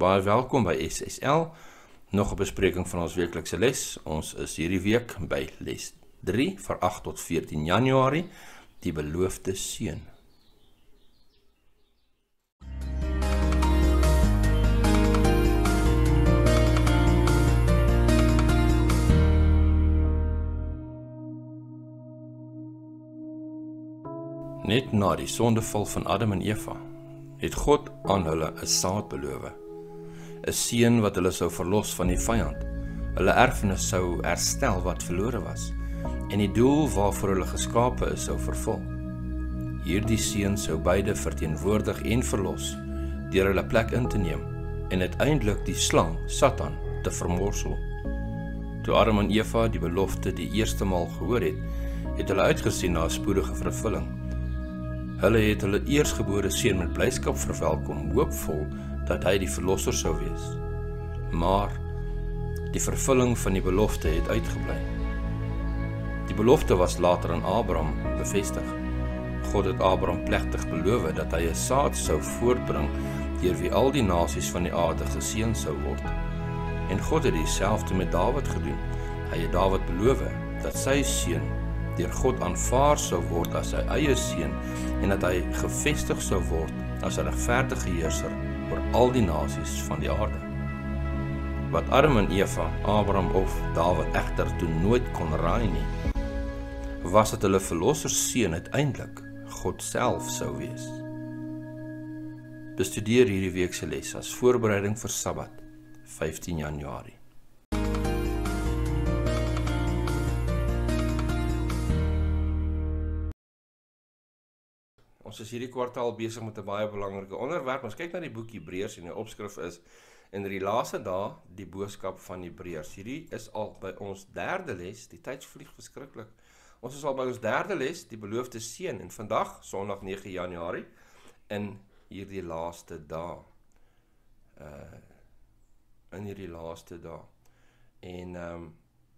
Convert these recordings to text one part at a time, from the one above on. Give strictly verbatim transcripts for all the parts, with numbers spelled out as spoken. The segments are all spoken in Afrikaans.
baie welkom by S S L, nog 'n bespreking van ons weeklikse les. Ons is hierdie week by les drie vir agt tot veertien Januarie, die beloofde seun. Net na die sondeval van Adam en Eva, het God aan hulle 'n saad beloof, 'n seun wat hulle sou verlos van die vyand, hulle erfenis sou herstel wat verlore was, en die doel waarvoor hulle geskape is sou vervul. Hierdie seun sou beide verteenwoordig en verlos, deur hulle plek in te neem, en uiteindelik die slang, Satan, te vermorsel. Toe Adam en Eva die belofte die eerste maal gehoor het, het hulle uitgesien na 'n spoedige vervulling. Hulle het hulle eersgebore seun met blyskap verwelkom, hoopvol dat hy die verlosser sou wees. Maar die vervulling van die belofte het uitgebly. Die belofte was later aan Abraham bevestig. God het Abraham plegtig beloof dat hy 'n saad sou voortbring deur wie al die nasies van die aarde geseën sou word. En God het dieselfde met Dawid gedoen. Hy het Dawid beloof dat sy seun deur God aanvaar sou word as sy eie seun en dat hy gevestig sou word as 'n regverdige heerser oor al die nasies van die aarde. Wat Adam en Eva, Abraham of Dawid egter toe nooit kon raai nie, was dat hulle verlosser seun uiteindelik God self sou wees. Bestudeer hierdie week se les as voorbereiding vir Sabbat, vyftien Januarie. Ons is hierdie kwartaal besig met 'n baie belangrike onderwerp. Ons kyk na die boek Hebreërs en die opskrif is in die laaste dae die boodskap van Hebreërs. Hierdie is al by ons derde les, die tyd vlieg verskriklik. Ons is al by ons derde les, die beloofde seun, en vandag, Sondag nege Januarie, in hierdie laaste dae. Uh, in hierdie laaste dae. En um,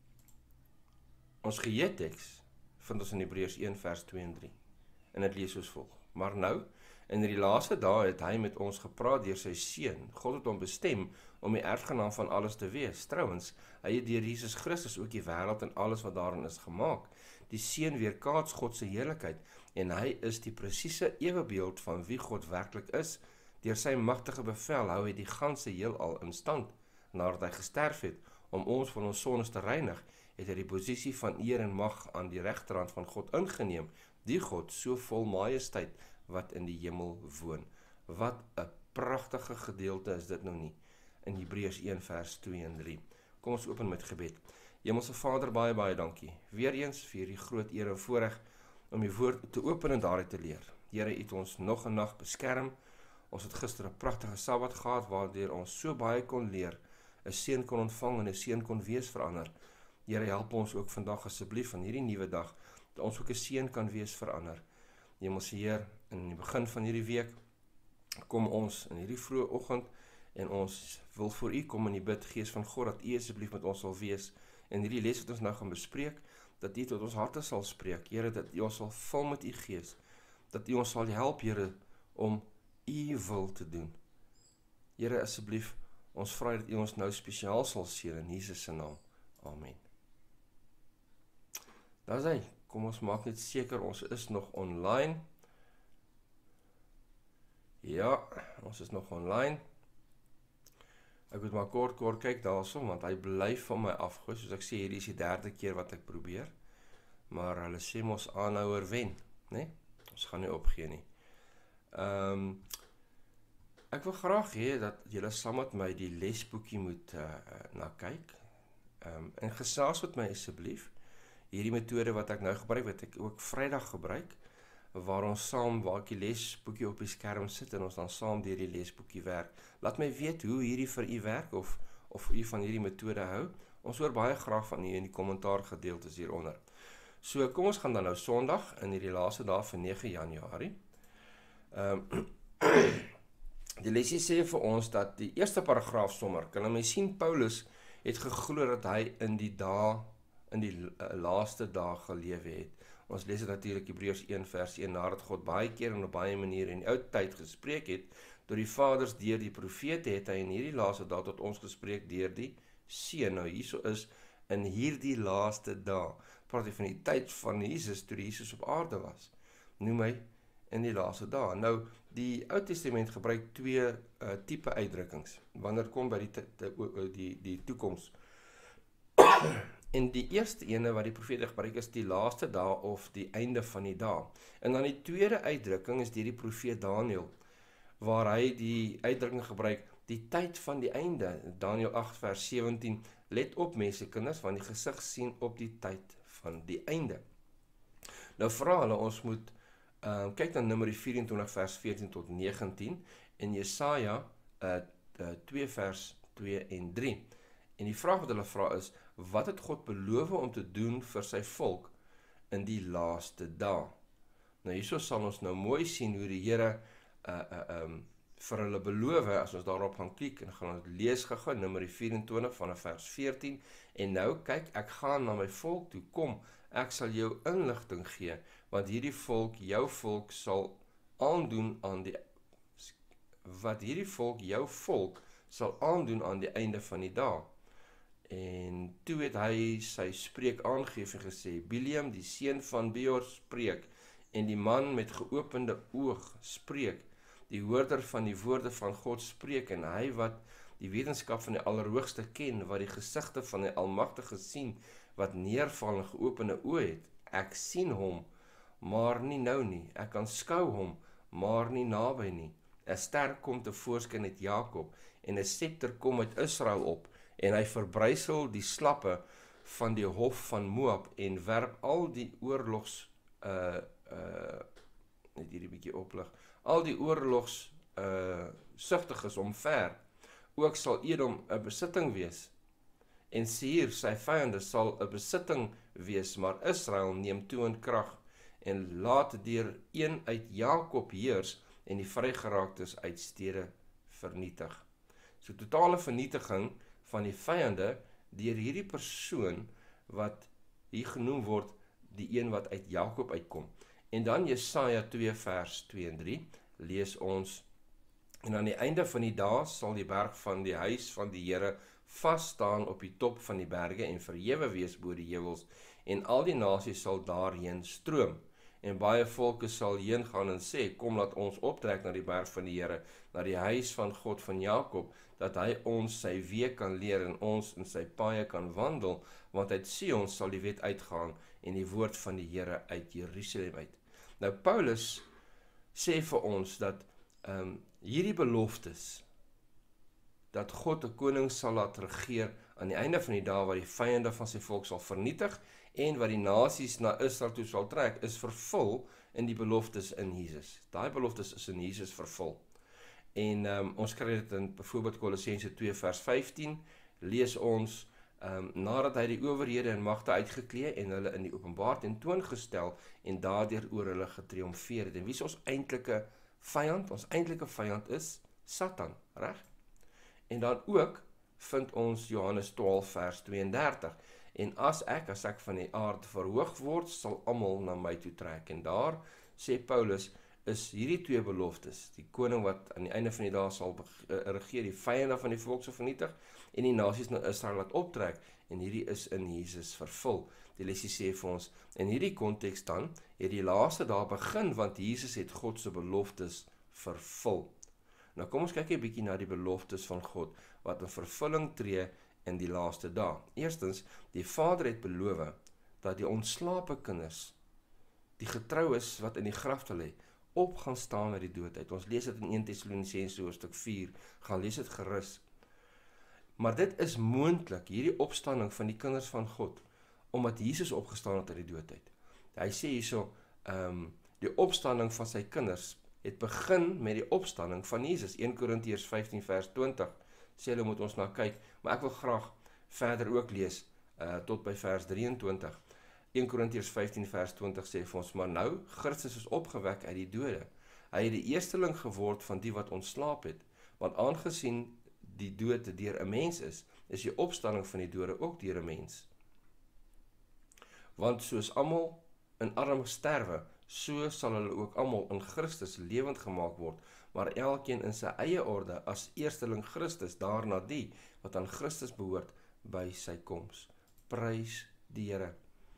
ons geheeteks vind ons in Hebreërs een vers twee en drie. En dit lees soos volg. Maar nou, in die laaste dae het hy met ons gepraat deur sy seun. God het hom bestem om die erfgenaam van alles te wees. Trouwens, hy het deur Jesus Christus ook die wêreld en alles wat daarin is gemaak. Die seun weerkaats God se heerlikheid en hy is die presiese ewebeeld van wie God werklik is. Deur sy magtige bevel hou hy die ganse heelal in stand. Nadat hy gesterf het om ons van ons sondes te reinig, het hy die posisie van eer en mag aan die regterhand van God ingeneem. Die God, so vol majesteit, wat in die hemel woon. Wat 'n pragtige gedeelte is dit nou nie, in Hebreërs een vers twee en drie. Kom ons open met gebed. Hemelse Vader, baie baie dankie, weer eens vir die groot eer en voorreg, om die woord te open en daaruit te leer. Here, U het ons nog 'n nag beskerm, ons het gister 'n pragtige Sabbat gehad, waardeur ons so baie kon leer, 'n seun kon ontvang en 'n seun kon wees verander. Here, help ons ook vandag asseblief van hierdie nuwe dag, dat ons ook 'n seën kan wees verander. Hemelse Heer, in die begin van hierdie week, kom ons in hierdie vroeë oggend, en ons wil voor U kom in die bid, Gees van God, dat U asseblief met ons sal wees, en hierdie les wat ons nou gaan bespreek, dat U tot ons harte sal spreek, Here, dat U ons sal vul met U Gees, dat U ons sal help, Here, om U wil te doen. Here, asseblief, ons vra dat U ons nou spesiaal sal seën in Jesus se naam. Amen. Daar is hy. Kom ons maak net seker, ons is nog online. Ja, ons is nog online. Ek moet maar kort kort kyk daarso, want hy bly van my afgooi, soos ek sê, hierdie is die derde keer wat ek probeer. Maar hulle sê mos aanhouer wen, né? Ons gaan nie opgee nie. Ehm um, ek wil graag hê dat julle saam met my die lesboekie moet uh, na kyk. Ehm um, en gesels met my asseblief. Hierdie metode wat ek nou gebruik, wat ek ook Vrydag gebruik, waar ons saam, waar ek die lesboekie op die skerm sit, en ons dan saam deur die lesboekie werk. Laat my weet hoe hierdie vir u werk, of, of u van hierdie metode hou. Ons hoor baie graag van u in die kommentaar gedeeltes hieronder. So, kom ons gaan dan nou Sondag, in hierdie laaste dag van nege Januarie. Um, die lesie sê vir ons, dat die eerste paragraaf sommer, kan my sien, Paulus het geglo dat hy in die dae, in die uh, laaste dae gelewe het. Ons lees dit natuurlik Hebreërs een vers een, nadat God baie keer en op baie maniere in die ou tyd gespreek het, Deur die vaders deur die profete het hy in hierdie laaste dae tot ons gespreek deur die Seun. Nou hierso is in hierdie laaste dae, praat hy van die tyd van Jesus, toe Jesus op aarde was. Noem hy in die laaste dae. Nou, die Ou Testament gebruik twee uh, tipe uitdrukkings, wanneer kom by die, die, die, die toekoms. En die eerste ene wat die profete gebruik is die laaste dae of die einde van die dae. En dan die tweede uitdrukking is deur die profeet Daniël, waar hy die uitdrukking gebruik, die tyd van die einde. Daniël agt vers sewentien, let op mense kinders, want die gesig sien op die tyd van die einde. Nou vra hulle, ons moet uh, kyk na Numeri vyf en twintig vers veertien tot negentien en Jesaja uh, uh, twee vers twee en drie. En die vraag wat hulle vra is, wat het God beloof om te doen vir sy volk in die laaste dae? Nou hierso sal ons nou mooi sien hoe die Here uh, uh, um, vir hulle beloof, as ons daarop gaan kyk en gaan ons lees gegaan, Numeri vyf-en-twintig vanaf vers veertien, en nou kyk, ek gaan na my volk toe, kom, ek sal jou inligting gee, want hierdie volk, jou volk sal aandoen aan die, wat hierdie volk, jou volk, sal aandoen aan die einde van die dae. En toe het hy sy spreek aangeef en gesê, Bileam, die seun van Beor, spreek, en die man met geopende oog spreek, die hoorder van die woorde van God spreek, en hy wat die wetenskap van die Allerhoogste ken, wat die gesigte van die Almagtige sien, wat neerval en geopende oë het, ek sien hom, maar nie nou nie, ek kan skou hom, maar nie naby nie, 'n ster kom tevoorskyn uit Jakob, en 'n scepter kom uit Israel op, en hy verbrysel die slappe van die hof van Moab, en werp al die oorlogs, uh, uh, net hierdie bietjie oplig, al die oorlogs uh, sugtiges omver, ook sal Edom 'n besitting wees, en Seir, sy vyande, sal 'n besitting wees, maar Israel neem toe in krag, en laat deur een uit Jakob heers, en die vrygeraaktes uit stede vernietig. So totale vernietiging van die vyande, deur hierdie persoon, wat hier genoem word, die een wat uit Jakob uitkom. En dan Jesaja twee vers twee en drie, lees ons, en aan die einde van die dae sal die berg van die huis van die Here vas staan op die top van die berge en verhewe wees bo die heuwels, en al die nasies sal daarheen stroom. En baie volke sal heen gaan en sê, kom laat ons optrek na die berg van die Here, na die huis van God van Jakob, dat hy ons sy weë kan leer en ons in sy paaie kan wandel, want uit Sion sal die wet uitgaan en die woord van die Here uit Jerusalem uit. Nou Paulus sê vir ons dat um, hierdie beloftes, dat God 'n koning sal laat regeer aan die einde van die dae, waar die vyande van sy volk sal vernietig, en wat die nasies na Israel toe sal trek, is vervul in die beloftes in Jesus. Daai beloftes is in Jesus vervul. En um, ons kry dit in byvoorbeeld Kolossense twee vers vyftien, lees ons, um, nadat hy die owerhede en magte uitgeklee en hulle in die openbaar tentoongestel en daardeur oor hulle getriomfeer het. En wie is ons eintlike vyand? Ons eintlike vyand is Satan, reg? En dan ook vind ons Johannes twaalf vers twee en dertig. En as ek, as ek van die aard verhoog word, sal almal na my toe trek. En daar, sê Paulus, is hierdie twee beloftes, die koning wat aan die einde van die dag sal regeer, die vyande van die volk sal vernietig, en die nasies na Israel laat optrek, en hierdie is in Jesus vervul. Die lesie sê vir ons, in hierdie konteks dan, het die laaste daar begin, want Jesus het God se beloftes vervul. Nou kom ons kyk 'n bietjie na die beloftes van God, wat in vervulling tree in die laaste dae. Eerstens, die Vader het beloof dat die ontslape kinders, die getrou is wat in die graf te lê, op gaan staan uit die dood uit. Ons lees dit in eerste Tessalonisense hoofstuk vier, gaan lees dit gerus. Maar dit is moontlik, hierdie opstanding van die kinders van God, omdat Jesus opgestaan het uit die dood uit. Hy sê hierso, um, die opstanding van sy kinders het begin met die opstanding van Jesus. eerste Korintiërs vyftien vers twintig, sê hulle moet ons na kyk, maar ek wil graag verder ook lees, uh, tot by vers drieëntwintig. eerste Korintiërs vyftien vers twintig sê vir ons, maar nou, Christus is opgewek uit die dode. Hy het die eersteling geword van die wat ontslaap het, want aangesien die dood deur 'n mens is, is die opstanding van die dode ook deur 'n mens. Want soos almal in Adam sterwe, so sal hulle ook almal in Christus lewend gemaak word, maar elkeen in sy eie orde, as eersteling Christus, daarna die, wat aan Christus behoort, by sy koms. Prys die Here.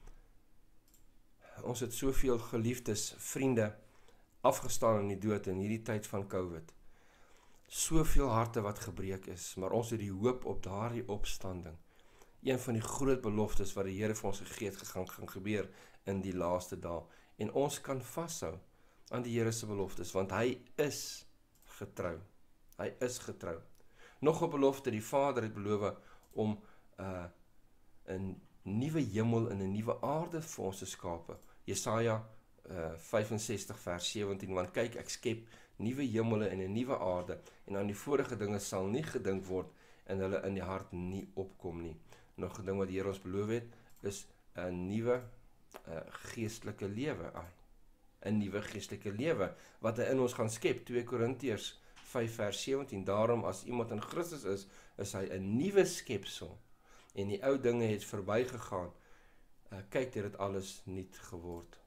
Ons het soveel geliefdes, vriende, afgestaan in die dood in hierdie tyd van COVID. Soveel harte wat gebreek is, maar ons het die hoop op daardie opstanding. Een van die groot beloftes wat die Here vir ons gegee het, gaan, gaan gebeur in die laaste dae. En ons kan vashou aan die Here se beloftes, want hy is getrou. Hy is getrou. Nog 'n belofte, die Vader het beloof om uh, 'n nuwe hemel en 'n nuwe aarde vir ons te skape. Jesaja uh, vyfensestig vers sewentien, want kyk, ek skep nuwe hemele en 'n nuwe aarde, en aan die vorige dinge sal nie gedink word, en hulle in die hart nie opkom nie. Nog 'n ding wat die Here ons beloof het, is 'n nuwe uh, geestelike lewe. 'n nuwe geestelike lewe, wat hy in ons gaan skep. twee Korintiërs vyf vers sewentien, daarom as iemand in Christus is, is hy 'n nuwe skepsel, en die ou dinge het verbygegaan. Uh, kyk, dit het alles nuut geword.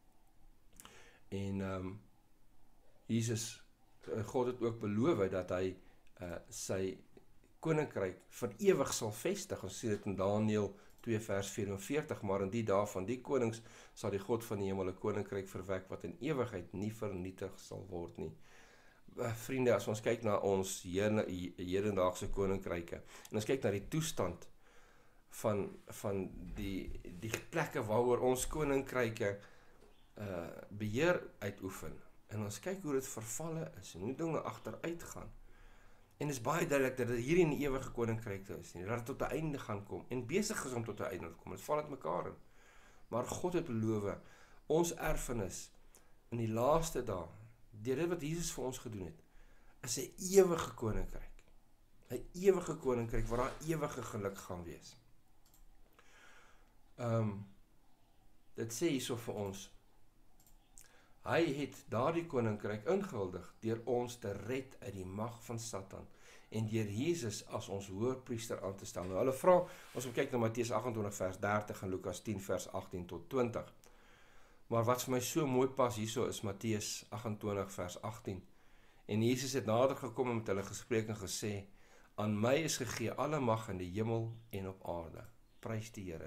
En um, Jesus, God het ook beloof dat hy uh, sy koninkryk vir ewig sal vestig. Ons sien dit in Daniël twee vers vyf-en-veertig, maar in die dae van die konings sal die God van die hemel 'n koninkryk verwek wat in ewigheid nie vernietig sal word nie. Uh, vriende, as ons kyk na ons hedendaagse koninkryke, en ons kyk na die toestand van, van die, die plekke waaroor ons koninkryke uh, beheer uitoefen, en ons kyk hoe dit vervalle is, en hoe dinge agteruit gaan, en is baie duidelik dat dit hier in die ewige koninkryk is nie, dat dit tot 'n einde gaan kom, en besig is om tot 'n einde te kom, dit val uit mekaar in. Maar God het beloof, ons erfenis in die laaste dae, deur dit wat Jesus vir ons gedoen het, is 'n ewige koninkryk. 'n Ewige koninkryk waar daar ewige geluk gaan wees. Um, dit sê hierso vir ons, hy het daardie koninkryk ingehuldig deur ons te red uit die mag van Satan en deur Jesus as ons hoëpriester aan te stel. Nou hulle vra, ons moet kyk na Matteus agt en twintig vers dertig en Lukas tien vers agttien tot twintig. Maar wat vir my so mooi pas hierso is Matteus agt en twintig vers agttien. En Jesus het nader gekom en met hulle gespreek en gesê, aan my is gegee alle mag in die hemel en op aarde. Prys die Here.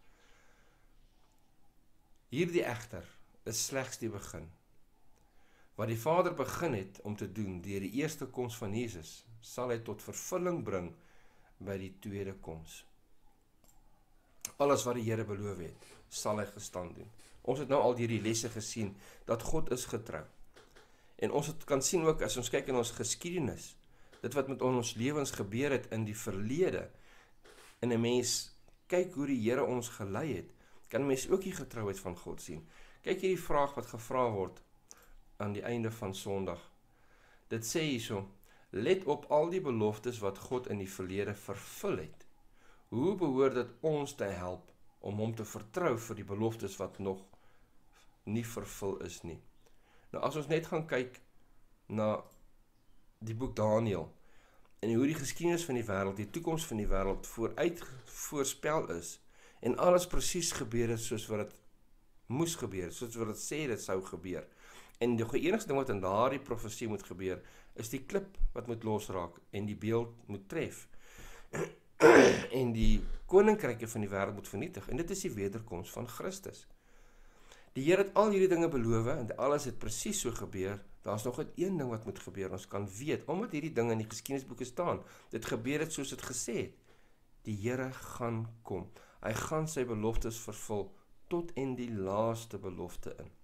Hierdie egter is slegs die begin. Wat die Vader begin het om te doen deur die eerste koms van Jesus, sal hy tot vervulling bring by die tweede koms. Alles wat die Here beloof het, sal hy gestaan doen. Ons het nou al hierdie lesse gesien, dat God is getrou. En ons het kan sien ook, as ons kyk in ons geskiedenis, dit wat met ons lewens gebeur het in die verlede, en 'n mens kyk hoe die Here ons gelei het, kan 'n mens ook die getrouheid van God sien. Kyk hierdie vraag wat gevra word aan die einde van Sondag. Dit sê hierso, let op al die beloftes wat God in die verlede vervul het. Hoe behoort dit ons te help om hom te vertrou vir die beloftes wat nog nie vervul is nie? Nou as ons net gaan kyk na die boek Daniël en hoe die geskiedenis van die wêreld, die toekoms van die wêreld vooruit voorspel is en alles presies gebeur het soos wat dit moes gebeur, soos wat dit sê dit sou gebeur. En die enigste ding wat in daardie profesie moet gebeur, is die klip wat moet losraak en die beeld moet tref. En die koninkryke van die wêreld moet vernietig. En dit is die wederkoms van Christus. Die Here het al hierdie dinge beloof en alles het presies so gebeur. Daar's nog net een ding wat moet gebeur. Ons kan weet, omdat hierdie dinge in die geskiedenisboeke staan, dit gebeur het soos dit gesê het. Die Here gaan kom. Hy gaan sy beloftes vervul tot en die laaste belofte in.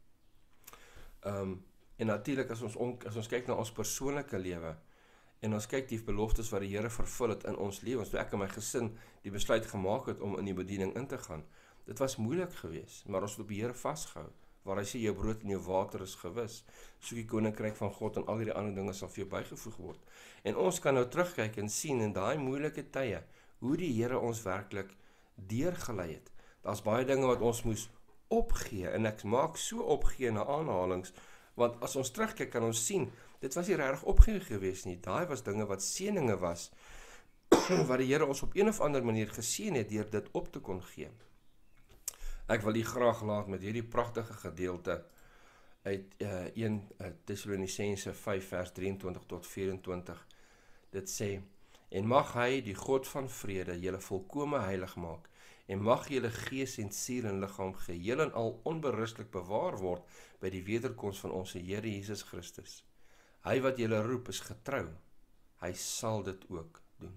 Um, en natuurlik as ons, on, as ons kyk na ons persoonlike lewe en ons kyk die beloftes wat die Here vervul het in ons lewens, toe ek en my gesin die besluit gemaak het om in die bediening in te gaan, dit was moeilik geweest, maar ons het op die Here vasgehou, waar hy sê jou brood en jou water is gewis, soek die koninkryk van God en al die ander dinge sal vir jou bygevoeg word. En ons kan nou terugkyk en sien in daai moeilike tye hoe die Here ons werklik deurgelei het. Daar's baie dinge wat ons moes opgee, en ek maak so opgee na aanhalings, want as ons terugkyk kan ons sien, dit was nie regtig opgee geweest nie, daai was dinge wat seëninge was, wat die Here ons op een of ander manier geseën het, deur dit op te kon gee. Ek wil u graag laat met hierdie pragtige gedeelte uit uh, een uh, Tessalonisense vyf vers drieëntwintig tot vyf-en-twintig. Dit sê: En mag hy, die God van vrede, julle volkome heilig maak, en mag julle gees en siel en liggaam geheel en al onberustig bewaar word by die wederkoms van ons Here Jesus Christus. Hy wat julle roep is getrou, hy sal dit ook doen.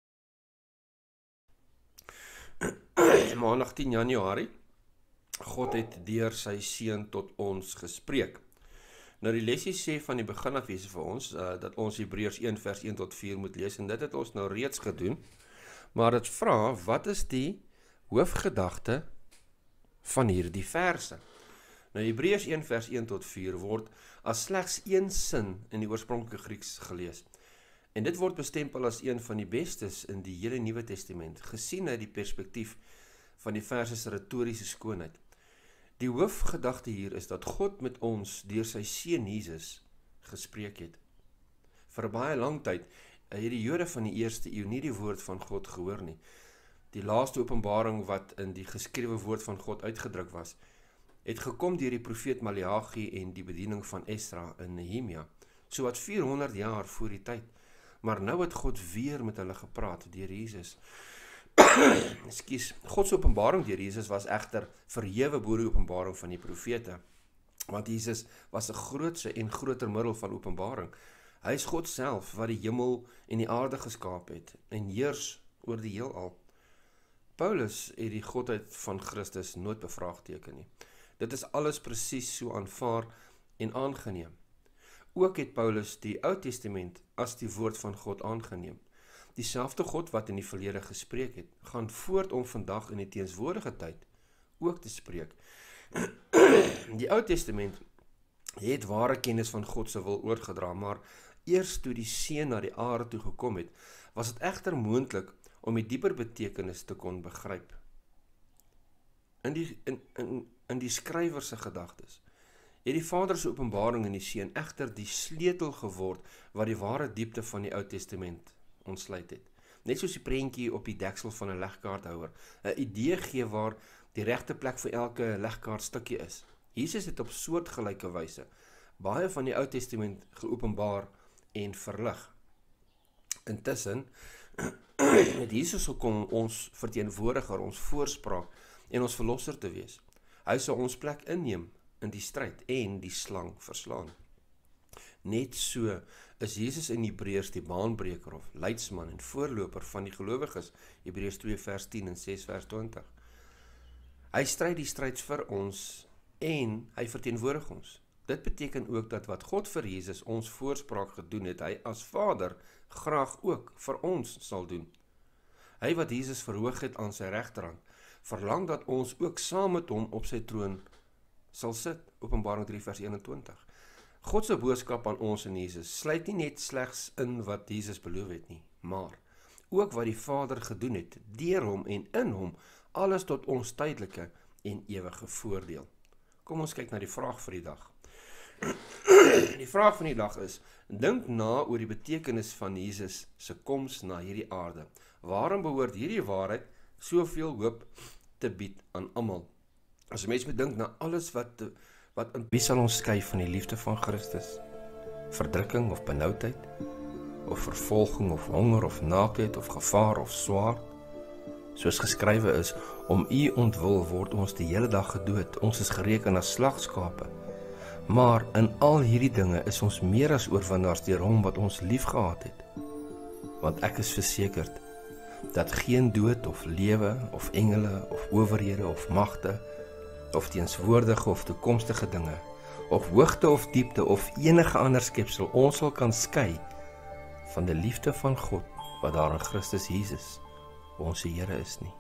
Maandag tien Januarie, God het deur sy seun tot ons gespreek. Nou die lesie sê van die begin af is vir ons, uh, dat ons Hebreërs een vers een tot vier moet lees, en dit het ons nou reeds gedoen, maar dit vra, wat is die hoofgedagte van hierdie verse? Nou Hebreërs een vers een tot vier word as slegs een sin in die oorspronklike Grieks gelees. En dit word bestempel as een van die bestes in die hele Nuwe Testament, gesien uit die perspektief van die verse se retoriese skoonheid. Die hoofgedagte hier is dat God met ons deur sy seun Jesus gespreek het. Vir baie lang tyd het die Jode van die eerste eeu nie die woord van God gehoor nie. Die laaste openbaring wat in die geskrewe woord van God uitgedruk was, het gekom deur die profeet Maleagi en die bediening van Esra in Nehemia, so wat vierhonderd jaar voor die tyd. Maar nou het God weer met hulle gepraat deur Jesus. Ekskuus, God se openbaring deur Jesus was egter verhewe bo die openbaring van die profete, want Jesus was 'n grootse en groter middel van openbaring. Hy is God self wat die hemel en die aarde geskaap het en heers oor die heelal. Paulus het die godheid van Christus nooit bevraagteken nie. Dit is alles presies so aanvaar en aangeneem. Ook het Paulus die Ou Testament as die woord van God aangeneem. Dieselfde God wat in die verlede gespreek het, gaan voort om vandag in die teenswoordige tyd ook te spreek. Die Ou Testament het ware kennis van God se wil oorgedra, maar eers toe die Seun na die aarde toe gekom het, was dit egter moontlik om die dieper betekenis te kon begryp. In die, in, in, in die skrywer se gedagtes het die Vader se openbaring in die Seun egter die sleutel geword wat die ware diepte van die Ou Testament ontsluit het. Net soos die prentjie op die deksel van 'n legkaarthouer, 'n idee gee waar die regte plek vir elke legkaartstukkie is. Jesus het op soortgelyke wyse baie van die Ou Testament geopenbaar en verlig. Intussen het Jesus gekom ons verteenwoordiger, ons voorspraak en ons verlosser te wees. Hy sal ons plek inneem in die stryd en die slang verslaan. Net so is Jesus in Hebreërs die baanbreker of leidsman en voorloper van die gelowiges, Hebreërs twee vers tien en ses vers twintig. Hy stryd die stryd vir ons en hy verteenwoordig ons. Dit beteken ook dat wat God vir Jesus ons voorspraak gedoen het, hy as Vader graag ook vir ons sal doen. Hy wat Jesus verhoog het aan sy regterhand, verlang dat ons ook saam met hom op sy troon sal sit, Openbaring drie vers eenentwintig. God se boodskap aan ons in Jesus sluit nie net slegs in wat Jesus beloof het nie, maar ook wat die Vader gedoen het, deur hom en in hom, alles tot ons tydelike en ewige voordeel. Kom ons kyk na die vraag vir die dag. Die vraag van die dag is, dink na oor die betekenis van Jesus se koms na hierdie aarde. Waarom behoort hierdie waarheid soveel hoop te bied aan almal? As 'n mens moet dink na alles wat wat in wie sal ons skei van die liefde van Christus? Verdrukking of benoudheid, of vervolging of honger of naaktheid of gevaar of swaard? Soos geskrywe is, om u ontwil word ons die hele dag gedood, ons is gereken as slagskape. Maar in al hierdie dinge is ons meer as oorwinnaars deur hom wat ons liefgehad het. Want ek is versekerd dat geen dood of lewe of engele of owerhede of magte of teenswoordige of toekomstige dinge of hoogte of diepte of enige ander skepsel ons sal kan skei van die liefde van God wat daar in Christus Jesus ons Here is nie.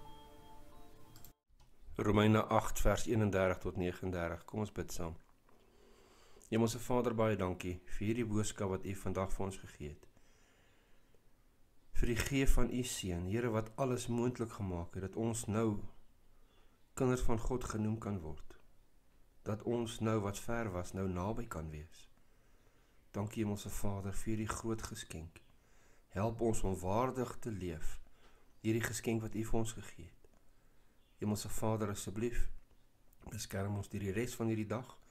Romeine agt vers eenendertig tot negenendertig. Kom ons bid saam. Hemelse Vader, baie dankie vir hierdie boodskap wat U vandag vir ons gegee het. Vir die gee van U Seun, Here, wat alles moontlik gemaak het, dat ons nou kinders van God genoem kan word. Dat ons nou wat ver was, nou naby kan wees. Dankie Hemelse Vader vir hierdie groot geskenk. Help ons om waardig te leef, hierdie geskenk wat U vir ons gegee het. Hemelse Vader, asseblief, beskerm ons deur die res van hierdie dag,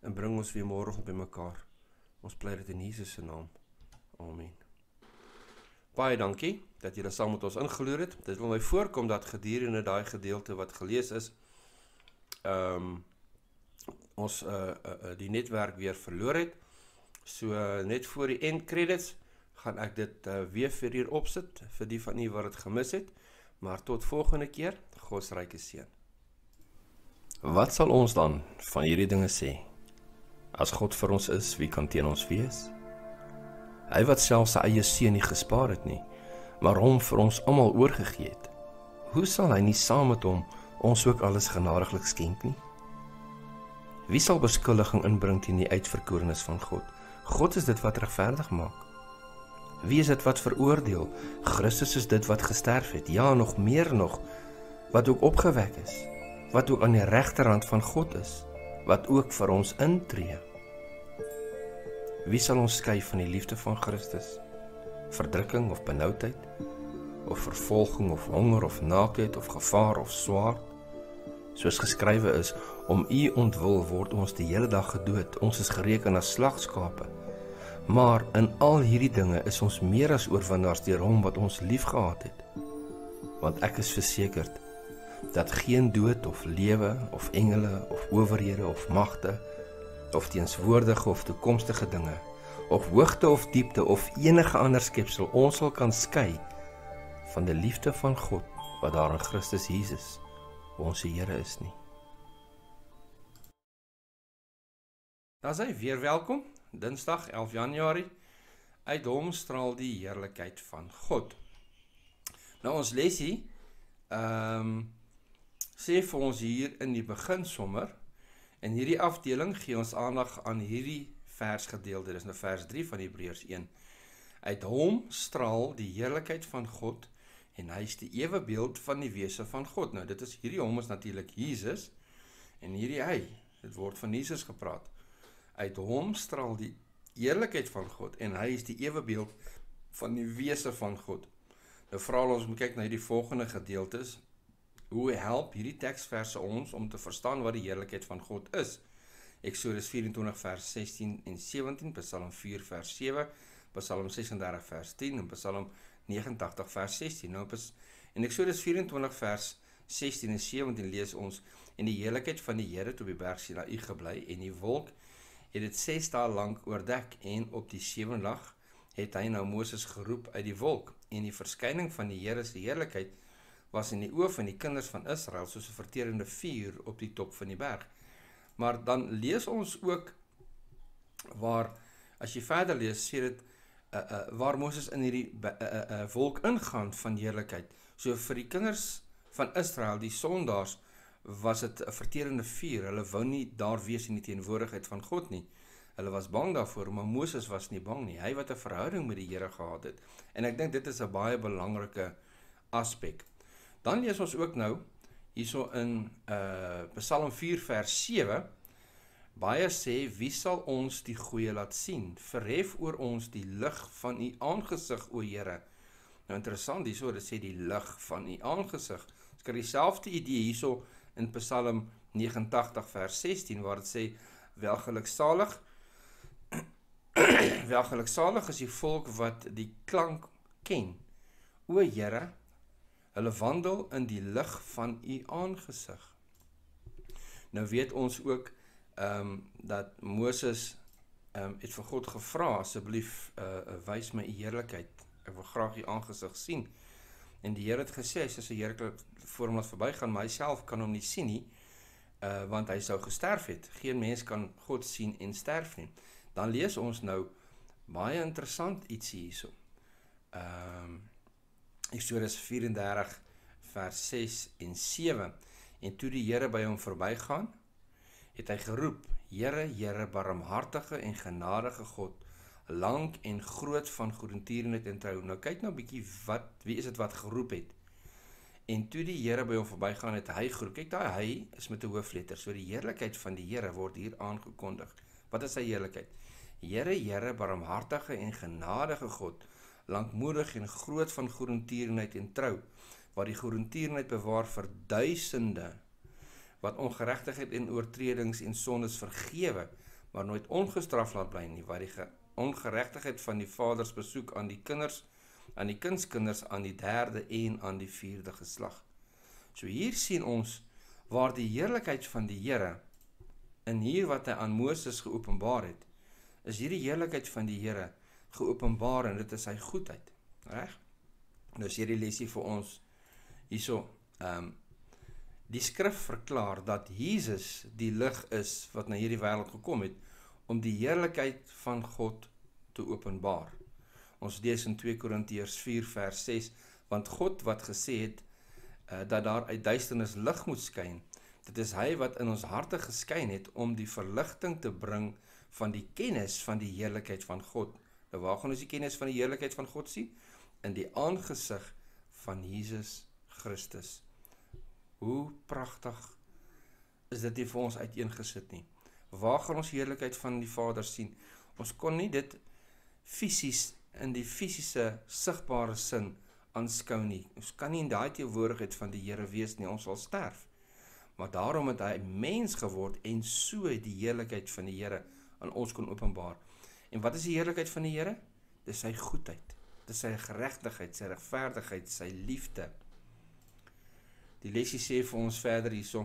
en bring ons weer môre by mekaar. Ons pleit dit in Jesus se naam. Amen. Baie dankie dat julle saam met ons ingeloer het. Dit wil my voorkom dat gedurende daai gedeelte wat gelees is, um, ons uh, uh, die netwerk weer verloor het. So uh, net voor die end credits gaan ek dit uh, weer vir hier opsit, vir die van u wat het gemis het. Maar tot volgende keer, God se ryke seën. Wat sal ons dan van hierdie dinge sê? As God vir ons is, wie kan teen ons wees? Hy wat self sy eie seun nie gespaar het nie, maar hom vir ons almal oorgegee het. Hoe sal hy nie saam met hom ons ook alles genadiglik skenk nie? Wie sal beskuldiging inbring teen die uitverkorenes van God? God is dit wat regverdig maak. Wie is dit wat veroordeel? Christus is dit wat gesterf het, ja, nog meer nog, wat ook opgewek is, wat ook aan die regterhand van God is, wat ook vir ons intree. Wie sal ons skei van die liefde van Christus? Verdrukking of benoudheid, of vervolging of honger of naaktheid of gevaar of swaard? Soos geskrywe is, om u ontwil word ons die hele dag gedood, ons is gereken as slagskape. Maar in al hierdie dinge is ons meer as oorwinnaars deur hom wat ons liefgehad het. Want ek is versekerd dat geen dood of lewe of engele of owerhede of magte of teenswoordige of toekomstige dinge of hoogte of diepte of enige ander skepsel ons sal kan skei van die liefde van God wat daar in Christus Jesus ons Here is nie. Dan sê weer welkom, Dinsdag elf Januarie, uit hom straal die heerlikheid van God. Nou ons lesie, um, sê vir ons hier in die begin sommer, in hierdie afdeling gee ons aandag aan hierdie versgedeelte, dis nou vers drie van Hebreërs een. Uit hom straal die heerlikheid van God, en hy is die ewebeeld van die wese van God. Nou dit is, hierdie hom is natuurlik Jesus, en hierdie hy, dit word van Jesus gepraat. Uit hom straal die heerlikheid van God, en hy is die ewebeeld van die wese van God. Nou vra ons moet kyk na die volgende gedeeltes, hoe help hierdie teksverse ons om te verstaan wat die heerlikheid van God is? Eksodus vyf-en-twintig vers sestien en sewentien, Psalm vier vers sewe, Psalm ses en dertig vers tien en Psalm nege en tagtig vers sestien. Nou, in Eksodus vyf-en-twintig vers sestien en sewentien lees ons, en die heerlikheid van die Here het op die berg Sinaï gebly, en die wolk het dit ses dae lank oordek, en op die sewende dag het hy nou Moses geroep uit die wolk, en die verskyning van die Here se heerlikheid was in die oë van die kinders van Israel soos 'n verterende vuur op die top van die berg. Maar dan lees ons ook waar, as jy verder lees, sê dit uh, uh, waar Moses in hierdie uh, uh, uh, wolk ingaan van heerlikheid. So vir die kinders van Israel, die sondaars, was dit 'n verterende vuur. Hulle wou nie daar wees in die teenwoordigheid van God nie. Hulle was bang daarvoor, maar Moses was nie bang nie. Hy wat 'n verhouding met die Here gehad het. En ek dink dit is 'n baie belangrike aspek. Dan lees ons ook nou, hierso in uh, Psalm vier vers sewe, baie sê, wie sal ons die goeie laat sien? Verhef oor ons die lig van u aangesig, o Here. Nou interessant, hierso, dit sê die lig van u aangesig. Ons kry dieselfde idee hierso in Psalm nege en tagtig vers sestien, waar dit sê, welgeluksalig, welgeluksalig is die volk wat die klank ken. O Here, hulle wandel in die lig van u aangesig. Nou weet ons ook um, dat Moses um, het vir God gevra, asseblief uh, wys my u heerlikheid, ek wil graag u aangesig sien. En die Here het gesê, hy sê sy heerlikheid voor hom laat verbygaan, maar hy self kan hom nie sien nie, uh, want hy sou gesterf het. Geen mens kan God sien en sterf nie. Dan lees ons nou baie interessant iets hierso. Ehm um, Eksodus vyf en dertig vers ses en sewe. En toe die Here by hom verbygaan, het hy geroep, Here, Here, barmhartige en genadige God, lank en groot van goedertierenheid en trou. Nou kyk nou 'n bietjie wat wie is dit wat geroep het? En toe die Here by hom verbygaan het, hy geroep. Kyk daai hy is met 'n hoofletter. So die heerlikheid van die Here word hier aangekondig. Wat is sy heerlikheid? Here, Here, barmhartige en genadige God, lankmoedig en groot van goedertierenheid en trou, wat die goedertierenheid bewaar vir duisende, wat ongeregtigheid en oortredings en sondes vergewe, maar nooit ongestraf laat bly nie, wat die ongeregtigheid van die vaders besoek aan die kinders, aan die kindskinders, aan die derde en aan die vierde geslag. So hier sien ons waar die heerlikheid van die Here, in hier wat hy aan Moses geopenbaar het, is hier die heerlikheid van die Here geopenbaar en dit is sy goedheid. Reg? Nou is hierdie lesie vir ons hierso. Um, die skrif verklaar dat Jesus die lig is wat na hierdie wêreld gekom het om die heerlikheid van God te openbaar. Ons lees in twee Korintiërs vier vers ses, want God wat gesê het uh, dat daar uit duisternis lig moet skyn, dit is hy wat in ons harte geskyn het om die verligting te bring van die kennis van die heerlikheid van God. Nou waar gaan ons die kennis van die heerlikheid van God sien? In die aangesig van Jesus Christus. Hoe pragtig is dit nie vir ons uiteengesit nie. Waar gaan ons heerlikheid van die Vader sien? Ons kon nie dit fisies in die fisiese sigbare sin aanskou nie. Ons kan nie in daai teenwoordigheid van die Here wees nie, ons sal sterf. Maar daarom het hy mens geword en so die heerlikheid van die Here aan ons kon openbaar. En wat is die heerlikheid van die Here? Dis sy goedheid, dis sy geregtigheid, sy regverdigheid, sy liefde. Die lesie sê vir ons verder hierso.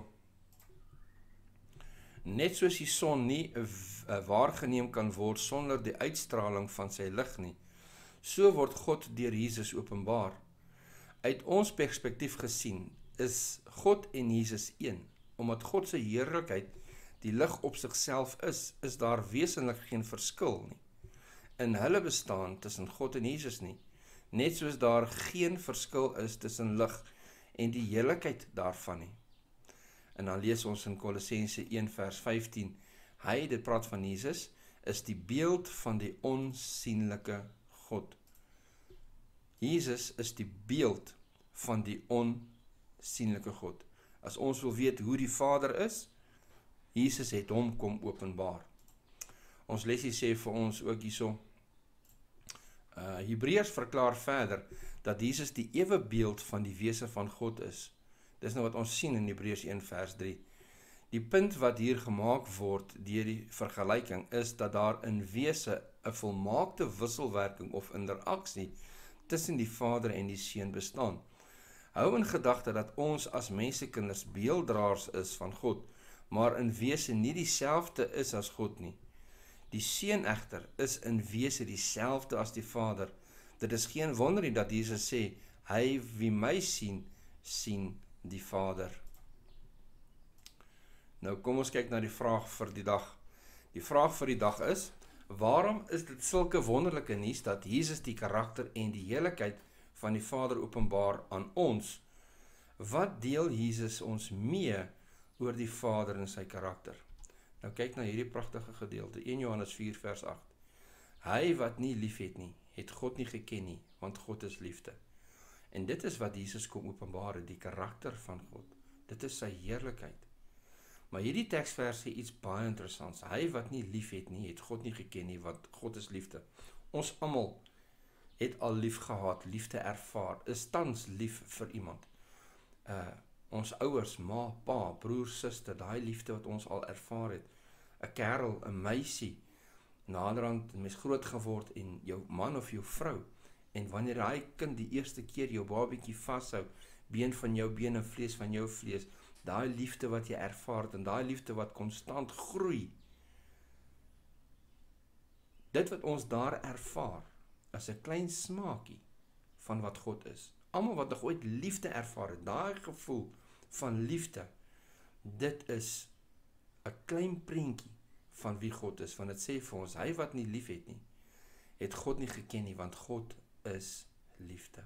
Net soos die son nie waargeneem kan word sonder die uitstraling van sy lig nie, so word God deur Jesus openbaar. Uit ons perspektief gesien is God en Jesus een. Omdat God se heerlikheid die lig op sigself is, is daar wesenlik geen verskil nie in hulle bestaan tussen God en Jesus nie. Net soos daar geen verskil is tussen lig en die heerlikheid daarvan nie. En dan lees ons in Kolossense een vers vyftien, hy, dit praat van Jesus, is die beeld van die onsienlike God. Jesus is die beeld van die onsienlike God. As ons wil weet hoe die Vader is, Jesus het hom kom openbaar. Ons lesie sê vir ons ook hierso, uh, Hebreërs verklaar verder, dat Jesus die ewebeeld van die wese van God is. Dis nou wat ons sien in Hebreërs een vers drie. Die punt wat hier gemaak word deur die vergelyking is dat daar in wese 'n volmaakte wisselwerking of interaksie tussen die Vader en die Seun bestaan. Hou in gedagte dat ons as mensekinders beelddraers is van God, maar in wese nie dieselfde is as God nie. Die Seun egter is in wese dieselfde as die Vader. Dit is geen wonder nie dat Jesus sê, hy wie my sien, sien die Vader. Nou kom ons kyk na die vraag vir die dag. Die vraag vir die dag is, waarom is dit sulke wonderlike nuus dat Jesus die karakter en die heerlikheid van die Vader openbaar aan ons? Wat deel Jesus ons mee oor die Vader en sy karakter? Nou kyk na hierdie pragtige gedeelte, een Johannes vier vers agt. Hy wat nie lief het nie, het God nie geken nie, want God is liefde. En dit is wat Jesus kom openbaar, die karakter van God. Dit is sy heerlikheid. Maar hierdie teksvers sê iets baie interessants. Hy wat nie lief het nie, het God nie geken nie, want God is liefde. Ons almal het al lief gehad, liefde ervaar, is tans lief vir iemand. Uh, ons ouers, ma, pa, broer, suster, daai liefde wat ons al ervaar het. 'n Kerel, 'n meisie, naderhand mens groot geword en jou man of jou vrou. En wanneer daai kind die eerste keer jou babietjie vashou, been van jou been en vlees van jou vlees, daai liefde wat jy ervaar het en daai liefde wat konstant groei. Dit wat ons daar ervaar, is 'n klein smaakie van wat God is. Almal wat nog ooit liefde ervaar het, daai gevoel van liefde, dit is 'n klein prentjie van wie God is, want dit sê vir ons, hy wat nie lief het nie, het God nie geken nie, want God is liefde.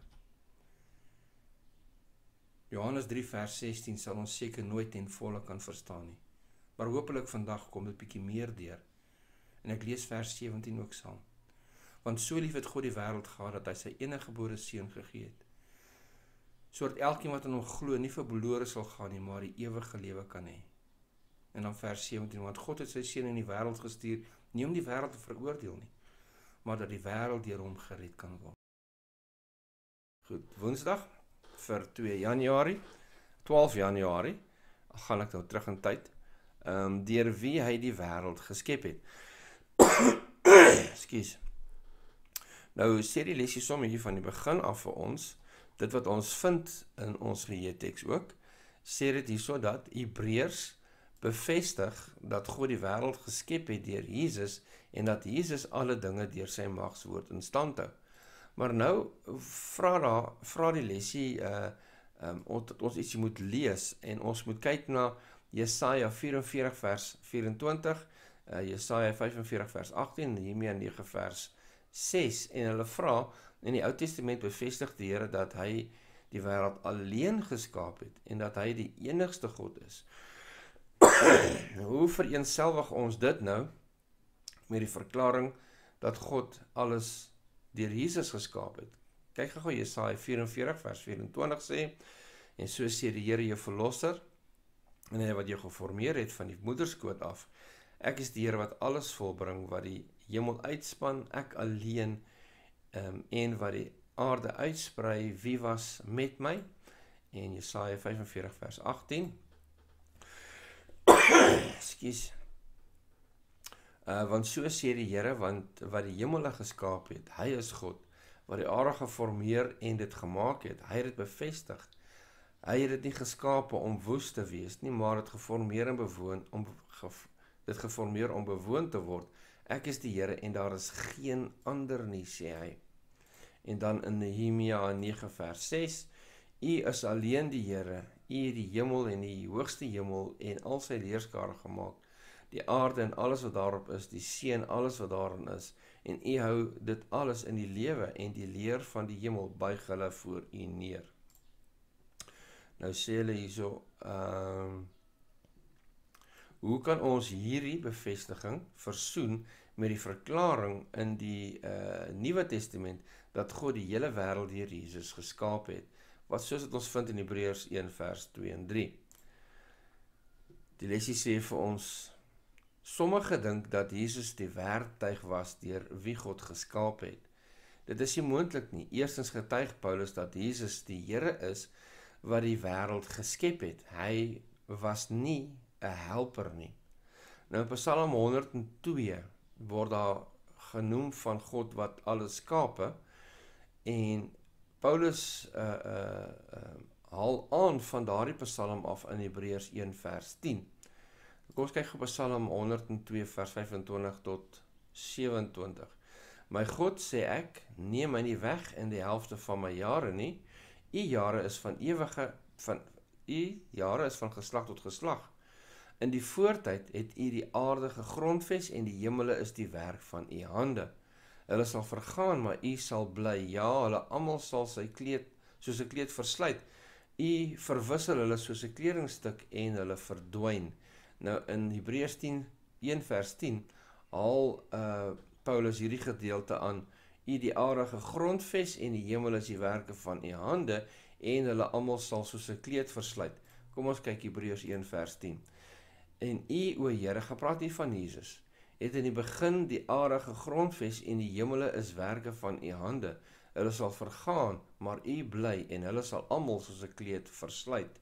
Johannes drie vers sestien sal ons seker nooit ten volle kan verstaan nie, maar hopelik vandag kom dit bietjie meer deur, en ek lees vers sewentien ook saam. Want so lief het God die wêreld gehad, dat hy sy eniggebore seun gegee het, sodat elkeen wat in hom glo nie verlore sal gaan nie, maar die ewige lewe kan hê. En dan vers sewentien, want God het sy seun in die wêreld gestuur, nie om die wêreld te veroordeel nie, maar dat die wêreld deur hom gered kan word. Goed, Woensdag vir twee Januarie, twaalf Januarie, gaan ek nou terug in tyd, um, deur wie hy die wêreld geskep het. Ekskuus. Nou sê die lesie sommer hier van die begin af vir ons, dit wat ons vind in ons geheeteks ook, sê dit hierso dat Hebreërs bevestig dat God die wêreld geskep het deur Jesus en dat Jesus alle dinge deur sy magswoord in stand hou. Maar nou vra daar vra die lesie uh, um, dat ons ietsie moet lees en ons moet kyk na Jesaja vyf en veertig vers vyf-en-twintig, uh, Jesaja vyf en veertig vers agttien, Nehemia nege vers ses, en hulle vra, in die Ou Testament bevestig die Here dat hy die wêreld alleen geskaap het en dat hy die enigste God is. Hoe vereenselwig ons dit nou met die verklaring dat God alles deur Jesus geskaap het? Kyk gou Jesaja vyf en veertig vers vyf-en-twintig sê, en so sê die Here jou verlosser, en hy wat jou geformeer het van die moederskoot af, ek is die Here wat alles volbring, wat die hemel uitspan, ek alleen, um, en wat die aarde uitsprei, wie was met my? En Jesaja vyf en veertig vers agttien, Ekskuus. Uh, want so sê die Here, want wat die hemele geskaap het, hy is God, wat die aarde geformeer en dit gemaak het, hy het dit bevestig. Hy het dit nie geskape om woes te wees nie, maar het geformeer en bewoon om ge, dit geformeer om bewoon te word. Ek is die Here en daar is geen ander nie, sê hy. En dan in Nehemia nege vers ses, U is alleen die Here, U het die hemel en die hoogste hemel en al sy leerskare gemaak, die aarde en alles wat daarop is, die see en alles wat daarin is, en U hou dit alles in die lewe en die leer van die hemel buig hulle voor U neer. Nou sê hulle hierso, um, hoe kan ons hierdie bevestiging versoen met die verklaring in die uh, Nuwe Testament dat God die hele wêreld deur Jesus geskaap het, wat soos het ons vind in Hebreërs een vers twee en drie. Die lesie sê vir ons, sommige dink dat Jesus die werktuig was deur wie God geskaap het. Dit is nie moontlik nie. Eerstens getuig Paulus dat Jesus die Here is wat die wêreld geskep het. Hy was nie 'n helper nie. Nou in Psalm honderd en twee word daar genoem van God wat alles skape, en Paulus uh, uh, uh, haal aan van daardie Psalm af in Hebreërs een vers tien. Kom ons kyk op Psalm honderd en twee vers vyf-en-twintig tot sewe-en-twintig. My God, sê ek, neem my nie weg in die helfte van my jare nie. U jare is van ewige van u jare is van geslag tot geslag. In die voortyd het u die aarde gegrondves en die hemele is die werk van u hande. Hulle sal vergaan, maar u sal bly. Ja, hulle almal sal sy kleed soos 'n kleed versluit. U verwissel hulle soos 'n kledingstuk en hulle verdwyn. Nou in Hebreërs tien, een vers tien haal uh, Paulus hierdie gedeelte aan. U die aarde gegrondves en die hemel is die werke van u hande en hulle almal sal soos 'n kleed versluit. Kom ons kyk Hebreërs een vers tien. En u, o Here, gepraat hier van Jesus, het in die begin die aarde gegrondves en die hemele is werke van u hande. Hulle sal vergaan, maar u bly en hulle sal almal soos 'n kleed versluit.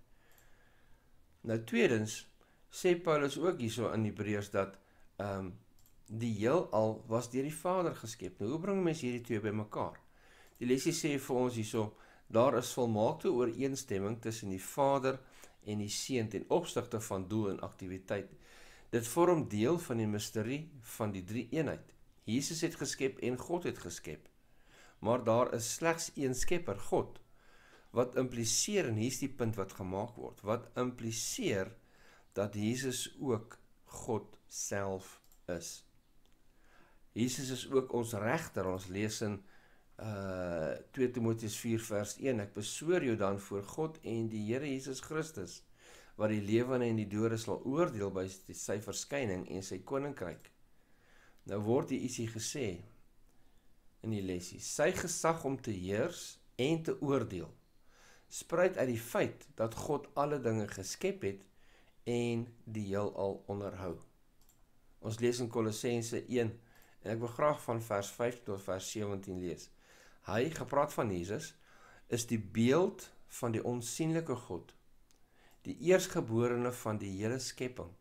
Nou tweedens sê Paulus ook hierso in Hebreërs dat um, die heelal was deur die Vader geskep. Nou hoe bring mense hierdie twee bymekaar? Die lesie sê vir ons hierso, daar is volmaakte ooreenstemming tussen die Vader en die Seun ten opsigte van doel en aktiwiteit. Dit vorm deel van die misterie van die drie eenheid. Jesus het geskep en God het geskep. Maar daar is slegs een skepper, God, wat impliseer, en hier is die punt wat gemaak word, wat impliseer dat Jesus ook God self is. Jesus is ook ons regter. Ons lees in uh, twee Timoteus vier vers een, ek beswoor jou dan voor God en die Here Jesus Christus, wat die lewende en die dode sal oordeel by sy verskyning en sy koninkryk. Nou word hier ietsie gesê in die lesie, sy gesag om te heers en te oordeel, spruit uit die feit dat God alle dinge geskep het en die heelal onderhou. Ons lees in Kolossense een, en ek wil graag van vers vyf tot vers sewentien lees. Hy, gepraat van Jesus, is die beeld van die onsienlike God, die eerstgeborene van die hele skepping,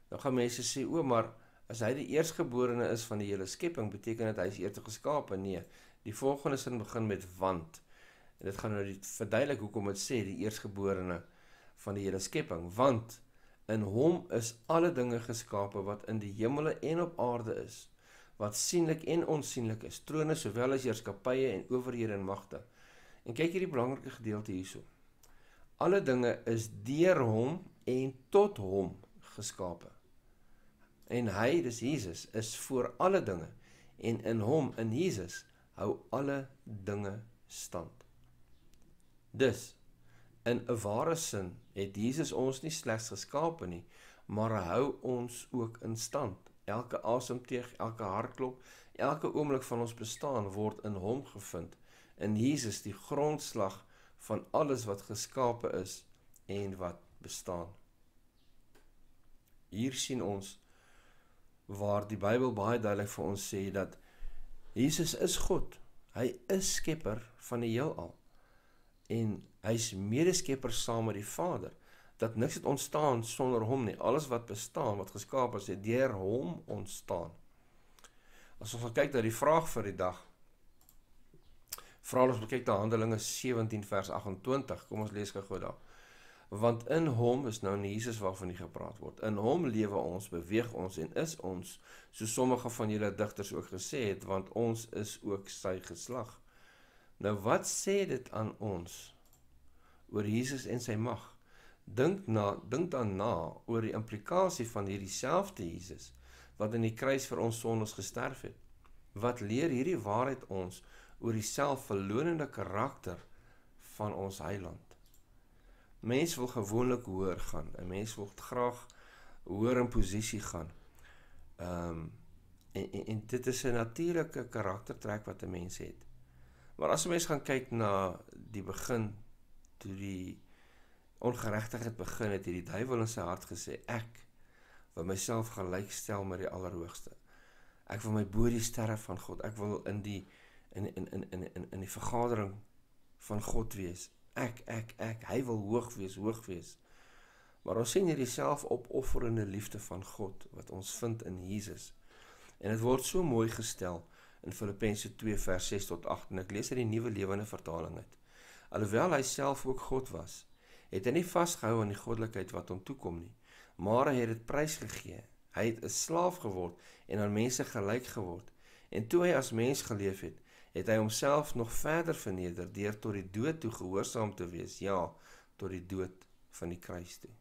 Nou gaan mense sê, o, maar as hy die eerstgeborene is van die hele skepping, beteken dit hy is eerder geskape? Nee, die volgende sin begin met want. En dit gaan nou die, verduidelik hoekom het sê die eerstgeborene van die hele skepping. Want in hom is alle dinge geskape wat in die hemele en op aarde is, wat sienlik en onsienlik is, trone sowel as heerskappye en owerhede en magte. En kyk hierdie belangrike gedeelte hierso. Alle dinge is deur hom en tot hom geskape. En hy, dis Jesus, is voor alle dinge. En in hom, in Jesus, hou alle dinge stand. Dus, in 'n ware sin, het Jesus ons nie slegs geskape nie, maar hy hou ons ook in stand. Elke asemteug, elke hartklop, elke oomblik van ons bestaan word in hom gevind. In Jesus die grondslag van alles wat geskape is en wat bestaan. Hier sien ons waar die Bybel baie duidelik vir ons sê dat Jesus is God. Hy is skepper van die heelal. En hy is medeskepper saam met die Vader. Dat niks het ontstaan sonder hom nie. Alles wat bestaan, wat geskaap is, het deur hom ontstaan. As ons kyk na die vraag vir die dag, vra ons kyk na Handelinge sewentien vers agt en twintig, kom ons lees gou daar. Want in hom is nou nie Jesus waarvan nie gepraat word. In hom lewe ons, beweeg ons en is ons, so sommige van julle digters ook gesê het, want ons is ook sy geslag. Nou wat sê dit aan ons oor Jesus en sy mag? Dink na, dink dan na oor die implikasie van hierdie selfde Jesus wat in die kruis vir ons sondes gesterf het. Wat leer hierdie waarheid ons oor die selfverlonende karakter van ons heiland? Mens wil gewoonlik hoër gaan. 'n Mens wil graag hoër in posisie gaan. Um, en, en, en dit is 'n natuurlike karaktertrek wat 'n mens het. Maar as 'n mens gaan kyk na die begin, toe die ongeregtigheid begin het, het die duiwel in sy hart gesê, ek wil myself gelykstel met die Allerhoogste. Ek wil my bo die sterre van God. Ek wil in die in in in in in, in die vergadering van God wees. Ek, ek, ek, hy wil hoog wees, hoog wees. Maar ons sien hier die selfopofferende liefde van God, wat ons vind in Jesus. En het word so mooi gestel in Filippense twee vers ses tot agt, en ek lees uit die Nuwe Lewende Vertaling uit. Alhoewel hy self ook God was, het hy nie vasgehou aan die goddelikheid wat hom toekom nie, maar hy het dit prysgegee. Hy het 'n slaaf geword en aan mense gelyk geword. En toe hy as mens geleef het, het hy homself nog verder verneder deur tot die dood toe gehoorsaam te wees, ja, tot die dood van die kruis toe.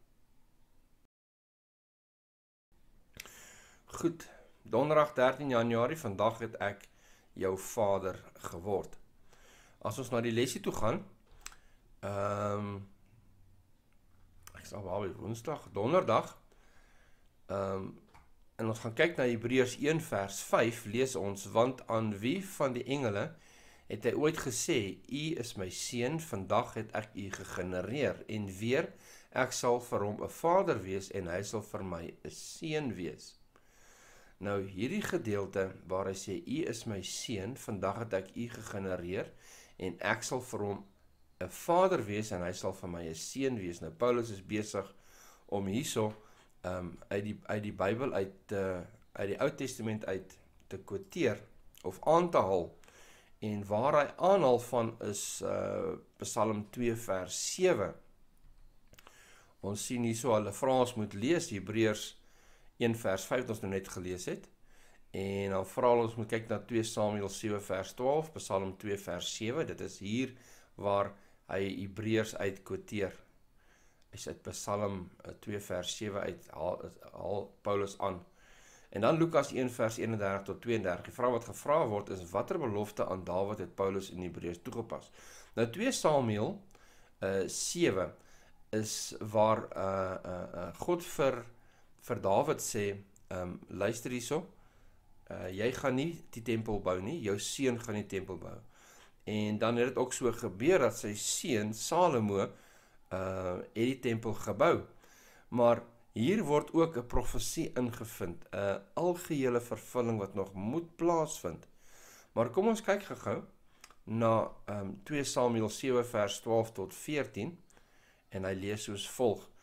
Goed, donderdag dertien Januarie, vandag het ek jou vader geword. As ons na die lesie toe gaan, um, ek sal wel weer woensdag, donderdag, um, en ons gaan kyk na Hebreërs een vers vyf, lees ons, want aan wie van die engele het hy ooit gesê, U is my seun, vandag het ek u gegenereer, en weer, ek sal vir hom 'n vader wees, en hy sal vir my 'n seun wees. Nou, hierdie gedeelte, waar hy sê, U is my seun, vandag het ek u gegenereer, en ek sal vir hom 'n vader wees, en hy sal vir my 'n seun wees. Nou, Paulus is besig om hierso, Um, uit, die, uit die Bybel, uit, uh, uit die Ou Testament uit te quoteer, of aan te haal, en waar hy aanhaal van is uh, Psalm twee vers sewe. Ons sien hier so, hulle vra ons moet lees, Hebreërs een vers vyf, wat ons nou net gelees het, en dan vra ons moet kyk na twee Samuel sewe vers twaalf, Psalm twee vers sewe, dit is hier waar hy Hebreërs uit quoteer. Hy sê uit Psalm twee vers sewe uit, haal, haal Paulus aan. En dan Lukas een vers eenendertig tot tweeëndertig, die vraag wat gevra word is, watter belofte aan Dawid het Paulus in Hebreërs toegepas? Nou twee Samuel uh, sewe is waar uh, uh, uh, God vir, vir Dawid sê, um, luister hierso, uh, jy gaan nie die tempel bou nie, jou seun gaan die tempel bou. En dan het dit ook so gebeur dat sy seun Salomo Uh, het die tempel gebou. Maar hier word ook 'n profesie ingevind, 'n algehele vervulling wat nog moet plaasvind. Maar kom ons kyk gou na um, twee Samuel sewe vers twaalf tot veertien, en hy lees soos volg.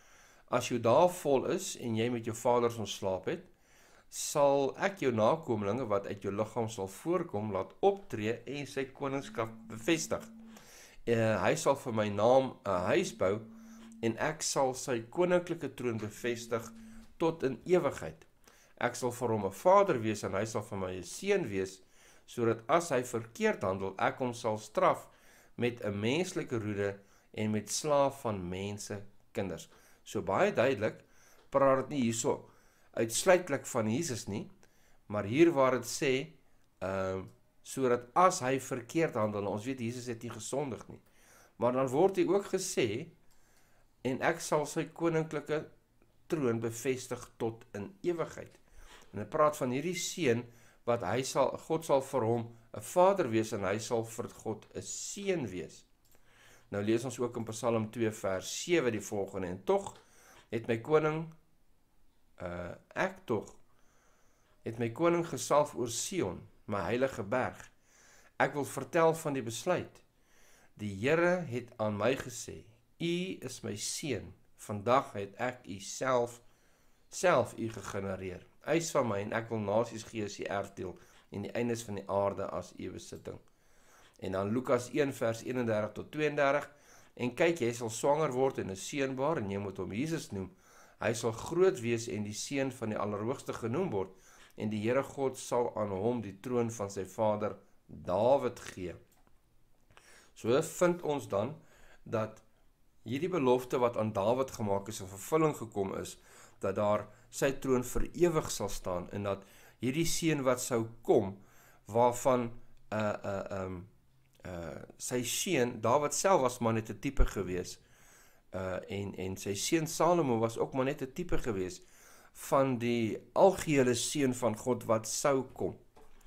as jou dae vol is en jy met jou vaders ontslaap het, sal ek jou nakomelinge wat uit jou liggaam sal voorkom laat optree en sy koningskrap bevestig. Uh, hy sal vir my naam 'n huis bou en ek sal sy koninklike troon bevestig tot in ewigheid. Ek sal vir hom 'n vader wees en hy sal vir my 'n seun wees, sodat as hy verkeerd handel, ek hom sal straf met 'n menslike roede en met slaaf van mense kinders. So baie duidelik, praat dit nie hierso uitsluitlik van Jesus nie, maar hier waar dit sê, uh, sodat as hy verkeerd handel, ons weet Jesus het nie gesondig nie, maar dan word hy ook gesê, en ek sal sy koninklike troon bevestig tot in ewigheid. En hy praat van hierdie seun, wat hy sal, God sal vir hom 'n vader wees, en hy sal vir God 'n seun wees. Nou lees ons ook in Psalm twee vers sewe die volgende, en tog het my koning, uh, ek tog, het my koning gesalf oor Sion, my heilige berg. Ek wil vertel van die besluit. Die Here het aan my gesê, U is my seun, vandag het ek U self, self U gegenereer. Eis van my en ek wil nasies gee as U erfdeel en die eindes van die aarde as U besitting. En dan Lukas een vers eenendertig tot tweeëndertig, en kyk, jy sal swanger word en 'n seun baar en jy moet hom Jesus noem. Hy sal groot wees en die seun van die Allerhoogste genoem word, en die Here God sal aan hom die troon van sy vader Dawid gee. So vind ons dan dat hierdie belofte wat aan Dawid gemaak is in vervulling gekom is, dat daar sy troon vir ewig sal staan, en dat hierdie seun wat sou kom, waarvan uh, uh, um, uh, sy seun, Dawid self was maar net 'n tipe gewees, uh, en, en sy seun Salomo was ook maar net 'n tipe gewees, van die algehele seun van God wat sou kom.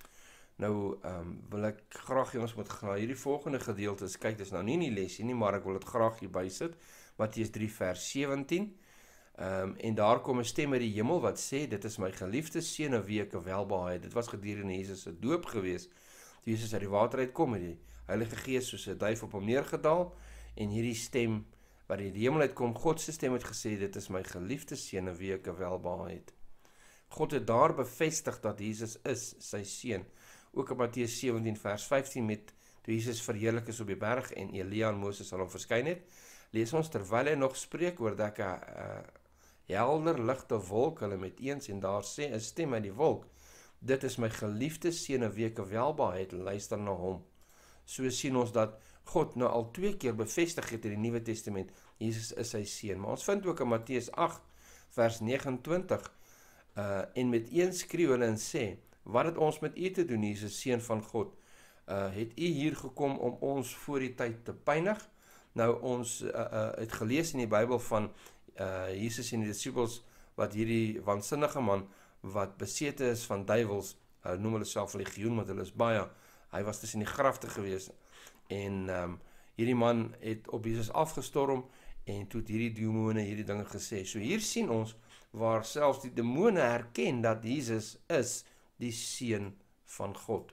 Nou um, wil ek graag jongens moet gaan hierdie volgende gedeeltes kyk, dis nou nie in die lesie nie, maar ek wil dit graag hier bysit, Matteus drie vers sewentien, um, en daar kom 'n stem uit die hemel wat sê, dit is my geliefde seun in wie ek welbehae het. Dit was gedurende Jesus se doop gewees, toe Jesus uit die water uitkom, het die Heilige Gees soos 'n duif op hom neergedaal, en hierdie stem wat uit die hemel uitkom, God se stem het gesê, dit is my geliefde seun in wie ek welbehae het. God het daar bevestig dat Jesus is sy seun. Ook in Matteus sewentien vers vyftien met toe Jesus verheerlik is op die berg en Elia en Moses al hom verskyn het, lees ons terwyl hy nog spreek oor dat 'n uh, helder ligte wolk hulle met eens en daar sê 'n stem uit die wolk, dit is my geliefde seun in wie ek welbehae het, luister na hom. So sien ons dat God nou al twee keer bevestig het in die Nuwe Testament, Jesus is sy seun. Maar ons vind ook in Matteus agt vers negenentwintig, uh, en met een skreeu hulle en sê, wat het ons met u te doen, Jesus, seun van God? Uh, het u hier gekom om ons voor die tyd te pynig? Nou, ons uh, uh, het gelees in die Bybel van uh, Jesus en die disciples, wat hierdie waansinnige man, wat besete is van duiwels, uh, noem hulle self legioen, want hulle is baie, hy was tussen die grafte gewees, en um, hierdie man het op Jesus afgestorm, en toe het hierdie demone hierdie dinge gesê. So hier sien ons, waar selfs die demone herken, dat Jesus is die seun van God.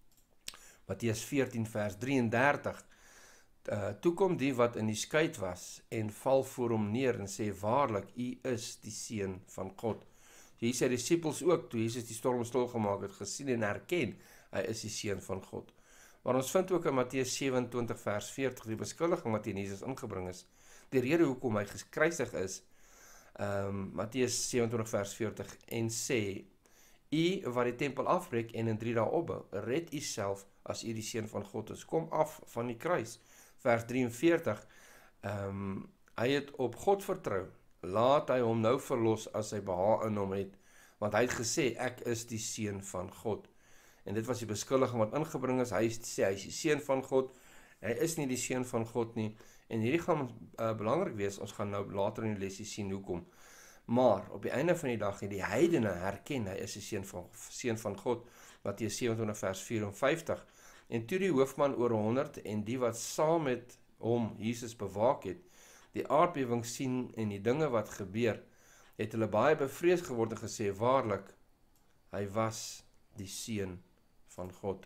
Matteus veertien vers drieëndertig, uh, toe kom die wat in die skuit was, en val voor hom neer, en sê, waarlik, u is die seun van God. So hier sê die disciples ook, toe Jesus die storm stil gemaak het, gesien en herken, hy is die seun van God. Maar ons vind ook in Matteus sewenentwintig vers veertig, die beskuldiging wat teen Jesus ingebring is, die rede hoekom hy gekruisig is, um, Matteus sewenentwintig vers veertig, en sê, u wat die tempel afbreek en in drie dae opbou, red u self as u die seun van God is, kom af van die kruis. Vers drieënveertig, um, hy het op God vertrou, laat hy hom nou verlos as hy behaag in hom het, want hy het gesê, ek is die seun van God. En dit was die beskuldiging wat ingebring is, hy sê, hy is die seun van God, hy is nie die seun van God nie, en hierdie gaan uh, belangrik wees, ons gaan nou later in die lesie sien hoekom. Maar op die einde van die dag het die heidene herken, hy is die seun van, seun van God, Matteus sewenentwintig vers vyfenveertig, en toe die hoofman oor honderd en die wat saam met hom Jesus bewaak het, die aardbewing sien en die dinge wat gebeur, het hulle baie bevrees geword en gesê, waarlik, hy was die seun van God.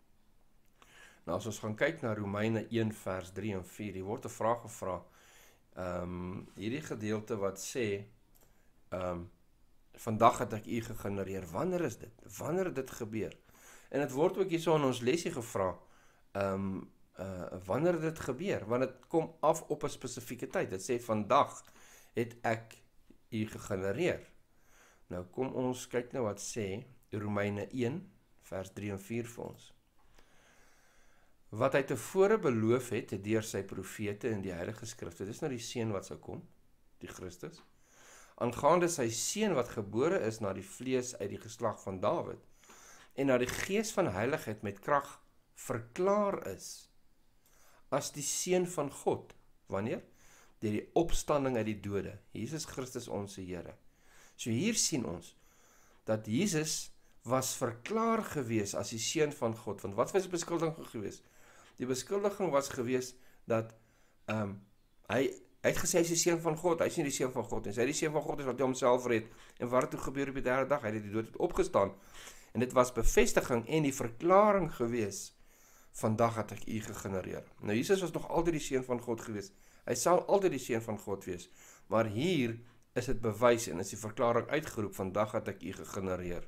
Nou as ons gaan kyk na Romeine een vers drie en vier, hier word 'n vraag gevra, Um, hierdie gedeelte wat sê, um, vandag het ek u gegenereer. Wanneer is dit? Wanneer het dit gebeur? En het word ook hierso in ons lesie gevra, um, uh, wanneer het dit gebeur? Want het kom af op 'n spesifieke tyd. Dit sê, vandag het ek u gegenereer. Nou kom ons kyk nou wat sê Romeine een, vers drie en vier vir ons. Wat hy tevore beloof het, deur sy profete in die heilige skrifte, dit is nou die seun wat sou kom, die Christus, aangaande sy seun wat gebore is na die vlees uit die geslag van Dawid, en na die gees van heiligheid met krag verklaar is, as die seun van God. Wanneer? Deur die opstanding uit die dode, Jesus Christus onze Here. So hier sien ons, dat Jesus was verklaar gewees as die seun van God, want wat was die beskuldiging gewees? Die beskuldiging was gewees, dat um, hy, hy het gesê, hy is die seun van God, hy is nie die seun van God, en sy die seun van God is wat hy homself red, en wat het toe gebeur op die derde dag, hy het die dood het opgestaan, en dit was bevestiging en die verklaring gewees, vandag het ek u gegenereer. Nou Jesus was nog altyd die seun van God gewees, hy sal altyd die seun van God wees, maar hier is dit bewys en is die verklaring uitgeroep, vandag het ek u gegenereer.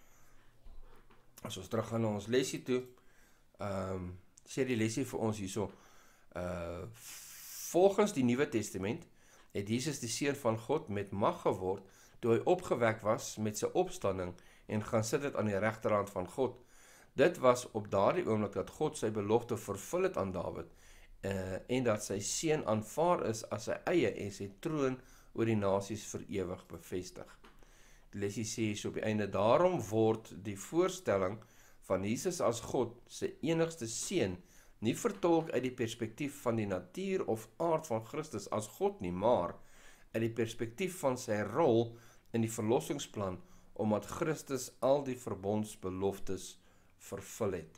As ons terug gaan na ons lesie toe, um, sê die lesie vir ons hierso, uh, volgens die Nuwe Testament, het Jesus die seun van God met mag geword, toe hy opgewek was met sy opstanding, en gaan sit het aan die regterhand van God. Dit was op daardie oomblik dat God sy belofte vervul het aan Dawid, uh, en dat sy seun aanvaar is as sy eie, en sy troon oor die nasies vir ewig bevestig. Die lesie sê so op die einde, daarom word die voorstelling van Jesus as God, sy enigste seun, nie vertolk uit die perspektief van die natuur of aard van Christus as God nie, maar uit die perspektief van sy rol in die verlossingsplan, omdat Christus al die verbondsbeloftes vervul het.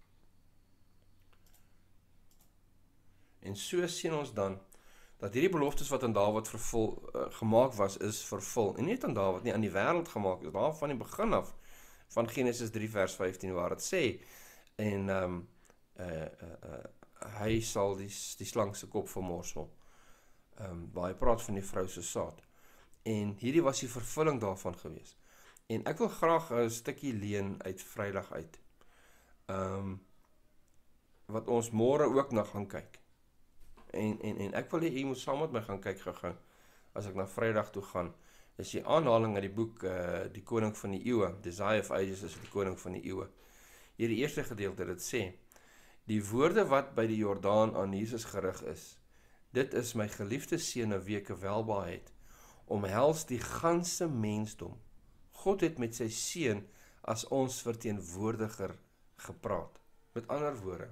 En so sien ons dan, dat hierdie beloftes wat aan Dawid vervul, uh, gemaak was, is vervul. En nie aan Dawid nie, aan die wêreld gemaak is, daar van die begin af, van Genesis drie vers vyftien, waar het sê, en um, uh, uh, uh, hy sal die, die slang se kop vermorsel, um, waar hy praat van die vrou se saad. En hierdie was die vervulling daarvan gewees. En ek wil graag 'n stukkie leen uit Vrydag uit, um, wat ons môre ook na gaan kyk. En, en, en ek wil hê, jy moet saam met my gaan kyk gegaan, as ek na Vrydag toe gaan, is die aanhaling uit die boek, uh, die koning van die eeuwe, Desire of Ages is die koning van die eeuwe. Hier die eerste gedeelte, dit sê, die woorde wat by die Jordaan aan Jesus gerig is, dit is my geliefde seun in wie ek welbehaag, omhels die ganse mensdom. God het met sy seun as ons verteenwoordiger gepraat. Met ander woorde,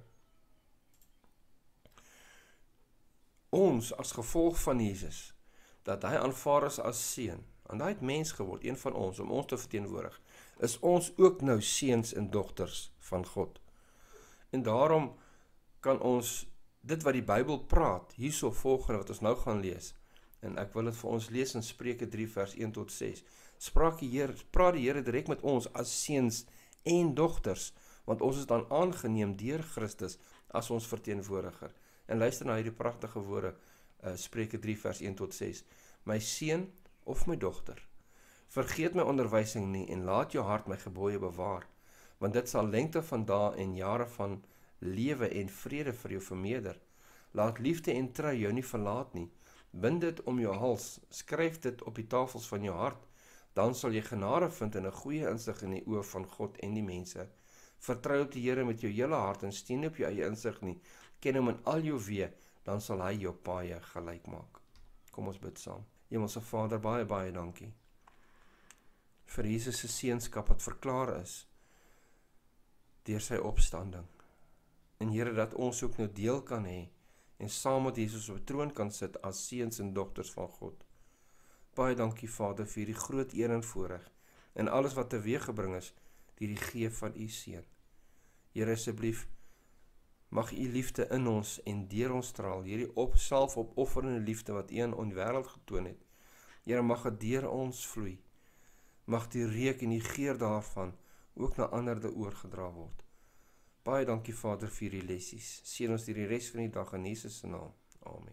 ons as gevolg van Jesus, dat hy aanvaar is as seun, en hy het mens geword, een van ons, om ons te verteenwoordig, is ons ook nou seuns en dogters van God. En daarom kan ons, dit wat die Bybel praat, hierso volgende wat ons nou gaan lees, en ek wil dit vir ons lees in Spreuke drie vers een tot ses, spraak die Heer, praat die Here direk met ons as seuns en dogters, want ons is dan aangeneem deur Christus as ons verteenwoordiger. En luister na hierdie pragtige woorde, uh, Spreuke drie vers een tot ses, my seun of my dogter, vergeet my onderwysing nie en laat jou hart my gebooie bewaar, want dit sal lengte van dae en jare van lewe en vrede vir jou vermeerder. Laat liefde en trou jou nie verlaat nie, bind dit om jou hals, skryf dit op die tafels van jou hart, dan sal jy genade vind en 'n goeie insig in die oë van God en die mense. Vertrou op die Here met jou hele hart en steun nie op jou eie insig nie, ken hom in al jou weë, dan sal hy jou paaie gelyk maak. Kom ons bid saam. Hemelse Vader, baie baie dankie vir Jesus se seunskap wat verklaar is deur sy opstanding. En Here, dat ons ook nou deel kan hê en saam met Jesus op die troon kan sit as seuns en dogters van God. Baie dankie Vader vir die groot eer en voorreg en alles wat teweeggebring is deur die gee van u seun. Here, asseblief mag u liefde in ons en deur ons straal, hierdie op selfopofferende liefde wat u aan die wêreld getoon het. Here, mag dit deur ons vloei. Mag die reuk en die geur daarvan ook na ander te oorgedra word. Baie dankie Vader vir die lessies. Seën ons deur die res van die dag in Jesus se naam. Amen.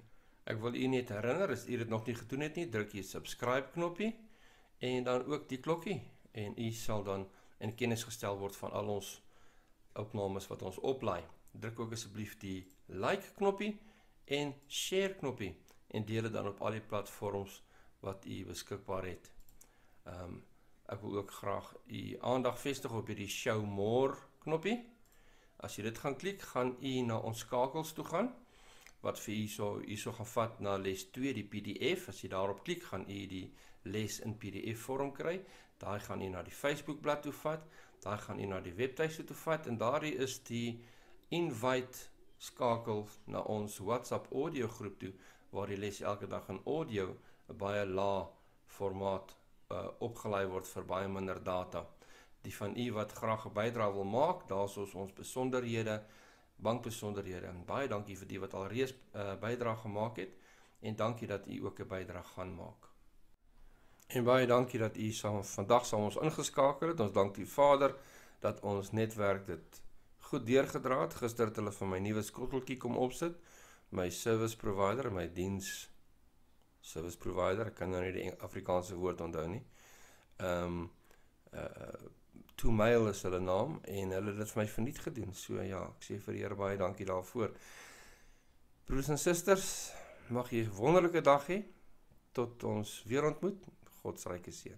Ek wil u net herinner, as u dit nog nie gedoen het nie, druk jy subscribe knoppie en dan ook die klokkie en u sal dan in kennis gestel word van al ons opnames wat ons oplaai. Druk ook asseblief die like knoppie en share knoppie en deel dit dan op al die platforms wat u beskikbaar het. Um, ek wil ook graag u aandag vestig op hierdie show more knoppie. As jy dit gaan klik, gaan u na ons skakels toe gaan, wat vir u so, u so gaan vat na les twee, die P D F. As jy daarop klik, gaan u die les in P D F vorm kry. Daar gaan u na die Facebookblad toe vat, daar gaan u na die webtuiste toe vat, en daarin is die invite skakel na ons WhatsApp audio groep toe, waar die les elke dag in audio, 'n baie lae formaat uh, opgelaai word vir baie minder data. Die van u wat graag 'n bydrae wil maak, daar is ons, ons besonderhede, bankbesonderhede, en baie dankie vir die wat al reeds uh, bydrae gemaak het, en dankie dat u ook 'n bydrae gaan maak. En baie dankie dat u saam, vandag saam ons ingeskakel het. Ons dank die Vader dat ons netwerk dit goed deurgedra het. Gister het hulle van my nuwe skotteltjie kom opsit, my service provider, my diens service provider, ek kan nou nie die Afrikaanse woord onthou nie. Um, uh, Toemail is hulle naam, en hulle het dit vir my verniet gedoen. So ja, ek sê vir die Here baie dankie daarvoor. Broers en susters, mag jy 'n wonderlike dag hê, tot ons weer ontmoet. God se ryke seën.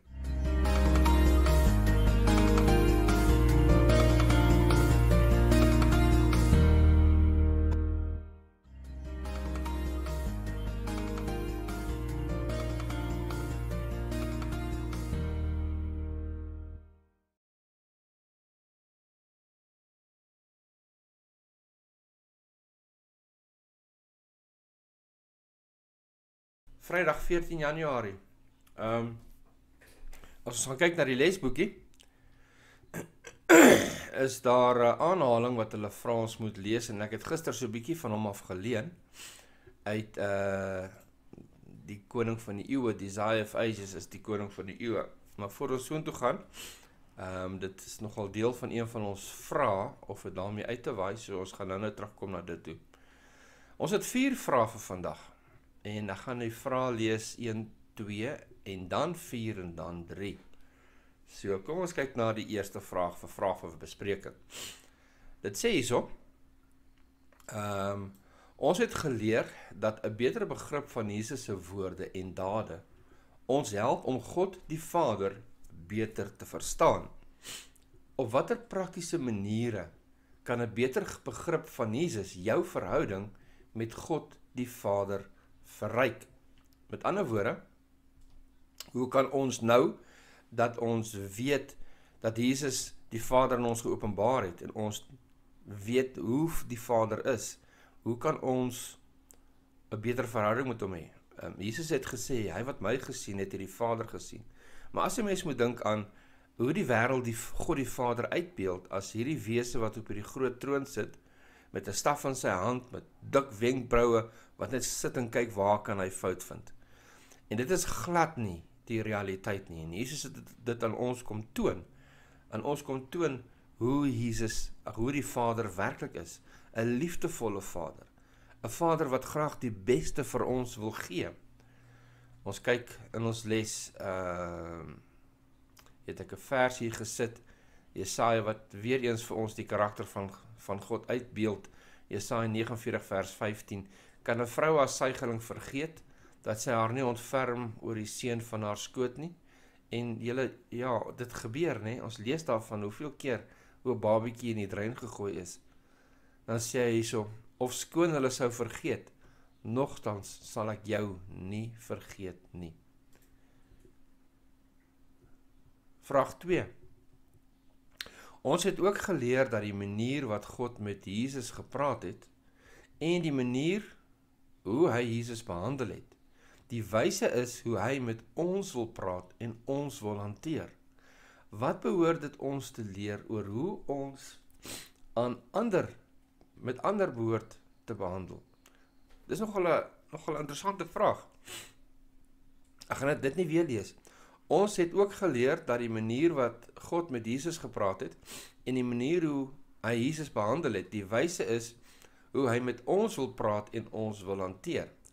Vrydag veertien Januarie. Um, as ons gaan kyk na die lesboekie, is daar 'n aanhaling wat hulle vra ons moet lees, en ek het gister so 'n bietjie van hom af geleen uit uh, die koning van die eeue. Desire of Ages is die koning van die eeue. Maar voor ons so toe gaan, um, dit is nogal deel van een van ons vrae, of het daarmee uit te waai, so ons gaan nou nou terugkom na dit toe. Ons het vier vrae vir vandag, en ek gaan die vrae lees een, twee, en dan vier, en dan drie. So, kom ons kyk na die eerste vraag, vir vraag vir bespreking. Dit sê hierso, um, ons het geleer dat 'n beter begrip van Jesus se woorde en dade ons help om God die Vader beter te verstaan. Op watter praktiese maniere kan 'n beter begrip van Jesus jou verhouding met God die Vader verryk? Met ander woorde, hoe kan ons nou dat ons weet dat Jesus die Vader in ons geopenbaar het, en ons weet hoe die Vader is, hoe kan ons 'n beter verhouding met hom hê? Um, Jesus het gesê, hy wat my gesien het, het die Vader gesien. Maar as 'n mens moet dink aan hoe die wêreld die God die Vader uitbeeld, as hierdie wese wat op hierdie groot troon sit, met 'n staf in sy hand, met dik wenkbroue, wat net sit en kyk waar kan hy fout vind. En dit is glad nie die realiteit nie. En Jesus het dit aan ons kom toon. Aan ons kom toon hoe Jesus, hoe die Vader werklik is. 'n Liefdevolle Vader. 'n Vader wat graag die beste vir ons wil gee. Ons kyk in ons les, uh, het ek 'n vers hier gesit, Jesaja wat weer eens vir ons die karakter van, van God uitbeeld. Jesaja negenenveertig vers vyftien. Kan 'n vrou haar suigeling vergeet, dat sy haar nie ontferm oor die seun van haar skoot nie? En julle, ja, dit gebeur, nee, ons lees daarvan hoeveel keer hoe 'n babietjie in die drein gegooi is. Dan sê hy hierso, of skoon hulle sou vergeet, nogtans sal ek jou nie vergeet nie. Vraag twee. Ons het ook geleer dat die manier wat God met Jesus gepraat het, en die manier hoe hy Jesus behandel het, die wyse is hoe hy met ons wil praat en ons wil hanteer. Wat behoort dit ons te leer oor hoe ons aan ander, met ander behoort te behandel? Dis nogal 'n nogal 'n interessante vraag. Ek gaan dit nie weer lees. Ons het ook geleer dat die manier wat God met Jesus gepraat het, en die manier hoe hy Jesus behandel het, die wyse is hoe hy met ons wil praat en ons wil hanteer.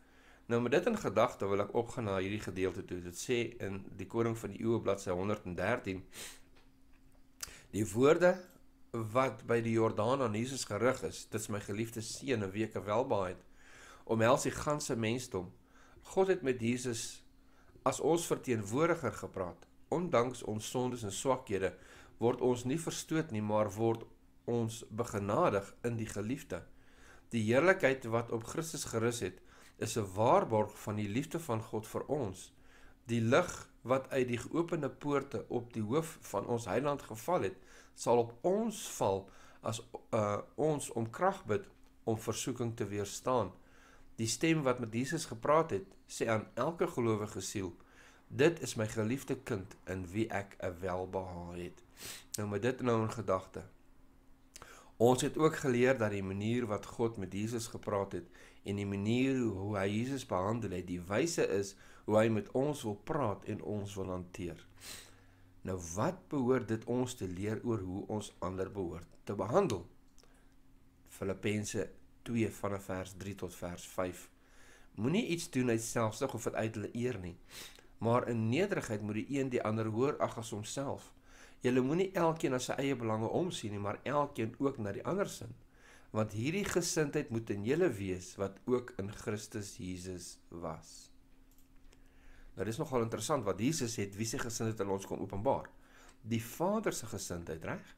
Nou met dit in gedagte wil ek opgaan na hierdie gedeelte toe. Dit sê in die Koning van die Eeue bladsy honderd en dertien, die woorde wat by die Jordaan aan Jesus gerig is, dit is my geliefde seun, 'n weke welbaheid, omhels die ganse mensdom. God het met Jesus as ons verteenwoordiger gepraat. Ondanks ons sondes en swakhede word ons nie verstoot nie, maar word ons begenadig in die geliefde. Die heerlikheid wat op Christus gerus het, is 'n waarborg van die liefde van God vir ons. Die lig wat uit die geopende poorte op die hoof van ons heiland geval het, sal op ons val as uh, ons om krag bid om versoeking te weerstaan. Die stem wat met Jesus gepraat het, sê aan elke gelowige siel, dit is my geliefde kind in wie ek 'n welbehae het. Nou met dit nou in gedagte. Ons het ook geleer dat die manier wat God met Jesus gepraat het en die manier hoe hy Jesus behandel het, die wyse is hoe hy met ons wil praat en ons wil hanteer. Nou wat behoort dit ons te leer oor hoe ons ander behoort te behandel? Filippense twee vanaf vers drie tot vers vyf. Moenie iets doen uit selfsug of uit hulle eer nie, maar in nederigheid moet die een die ander hoër ag as homself. Julle moenie elkeen na sy eie belange omsien nie, maar elkeen ook na die ander sin. Want hierdie gesindheid moet in julle wees wat ook in Christus Jesus was. Nou dis nogal interessant, wat Jesus het, wie sy gesindheid aan ons kom openbaar. Die Vader se gesindheid, reg?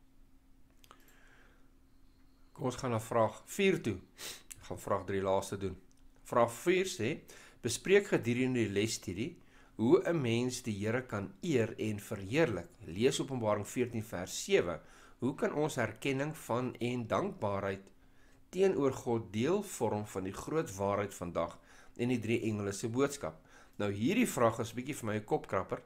Kom ons gaan na vraag vier toe. Ek gaan vraag drie laaste doen. Vraag vier sê, bespreek gedurende die lesstudie hoe 'n mens die Here kan eer en verheerlik. Lees Openbaring veertien vers sewe. Hoe kan ons erkenning van en dankbaarheid teenoor God deel vorm van die groot waarheid vandag en die drie engele se boodskap? Nou hierdie vraag is bietjie vir my 'n kopkrapper.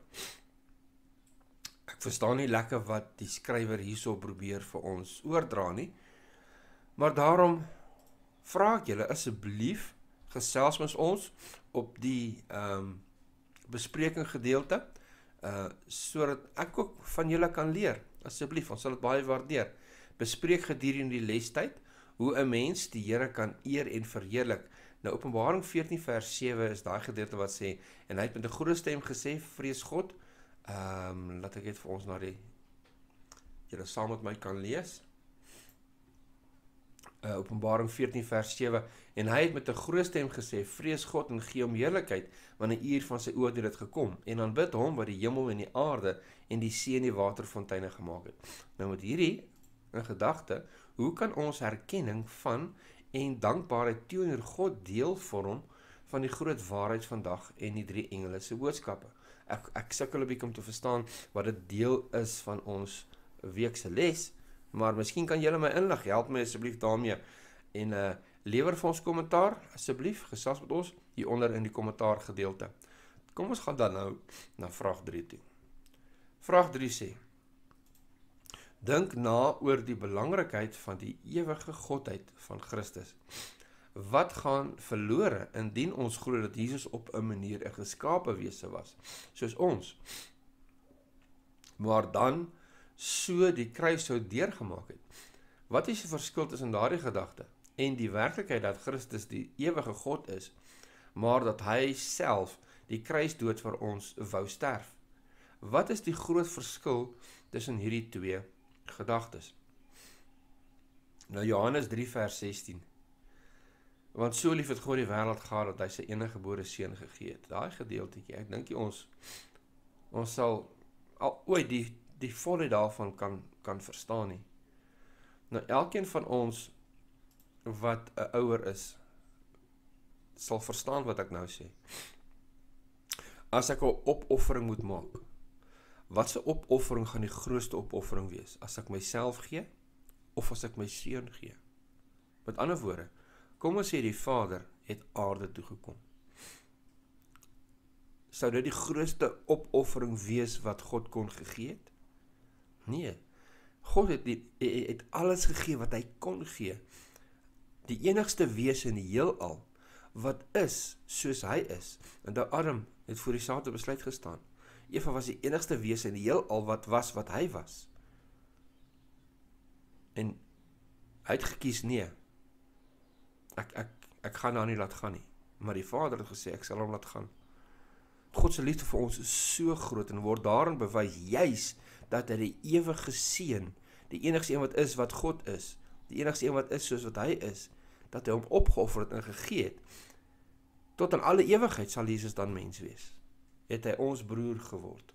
Ek verstaan nie lekker wat die skrywer hierso probeer vir ons oordra nie. Maar daarom vra ek julle asseblief gesels met ons op die ehm um, bespreking gedeelte, uh, sodat ek ook van julle kan leer. Asseblief, ons sal dit baie waardeer. Bespreek gedurende die lestyd hoe 'n mens die Here kan eer en verheerlik. Nou Openbaring veertien vers sewe is daai gedeelte wat sê, en hy het met 'n goeie stem gesê, vrees God. Ehm um, laat ek dit vir ons na die julle saam met my kan lees. Uh, Openbaring veertien vers sewe, en hy het met 'n groot stem gesê, vrees God en gee hom heerlikheid, want 'n uur van sy oordeel het gekom, en aanbid hom wat die hemel en die aarde en die see en die waterfonteine gemaak het. Nou met hierdie in gedagte, hoe kan ons herkenning van en dankbaarheid teenoor God deel vorm van die groot waarheid vandag en die drie engele se boodskappe? Ek, ek sukkel 'n bietjie om te verstaan wat dit deel is van ons weekse les, maar miskien kan julle my inlig, help my asseblief daarmee, en uh, lewer vir ons kommentaar, asseblief, gesels met ons, hieronder in die kommentaar gedeelte. Kom ons gaan dan nou na vraag drie toe. Vraag drie sê, dink na oor die belangrikheid van die ewige godheid van Christus. Wat gaan verlore indien ons glo dat Jesus op 'n manier 'n geskape wese was, soos ons, maar dan so die kruis sou deurgemaak het? Wat is die verskil tussen daardie gedagte en die werklikheid dat Christus die ewige God is, maar dat hy self die kruisdood vir ons wou sterf? Wat is die groot verskil tussen hierdie twee gedagtes? Nou Johannes drie vers sestien. Want so lief het God die wêreld gehad dat hy sy enige gebore seun gegee het. Daai gedeeltetjie, ek dink ons ons sal al ooit die die volheid daarvan kan kan verstaan nie. Nou elkeen van ons wat 'n ouer is, sal verstaan wat ek nou sê. As ek 'n opoffering moet maak, wat se opoffering gaan die grootste opoffering wees? As ek myself gee of as ek my seun gee? Met ander woorde, kom ons sê die Vader het aarde toe gekom. Sou dit die grootste opoffering wees wat God kon gegee het? Nee. God het, die, het alles gegee wat hy kon gee. Die enigste wese in die heelal wat is soos hy is. En daar Adam het voor die saad besluit gestaan. Eva was die enigste wese in die heelal wat was wat hy was. En hy het gekies nee. Ek ek ek gaan daar nie laat gaan nie. maar die Vader het gesê, ek sal hom laat gaan. God se liefde vir ons is so groot en word daarin bewys juis dat hy die ewige seun, die enigste een wat is wat God is, die enigste een wat is soos wat hy is, dat hy hom opgeoffer het en gegee het. Tot aan alle ewigheid sal Jesus dan mens wees. Het hy ons broer geword.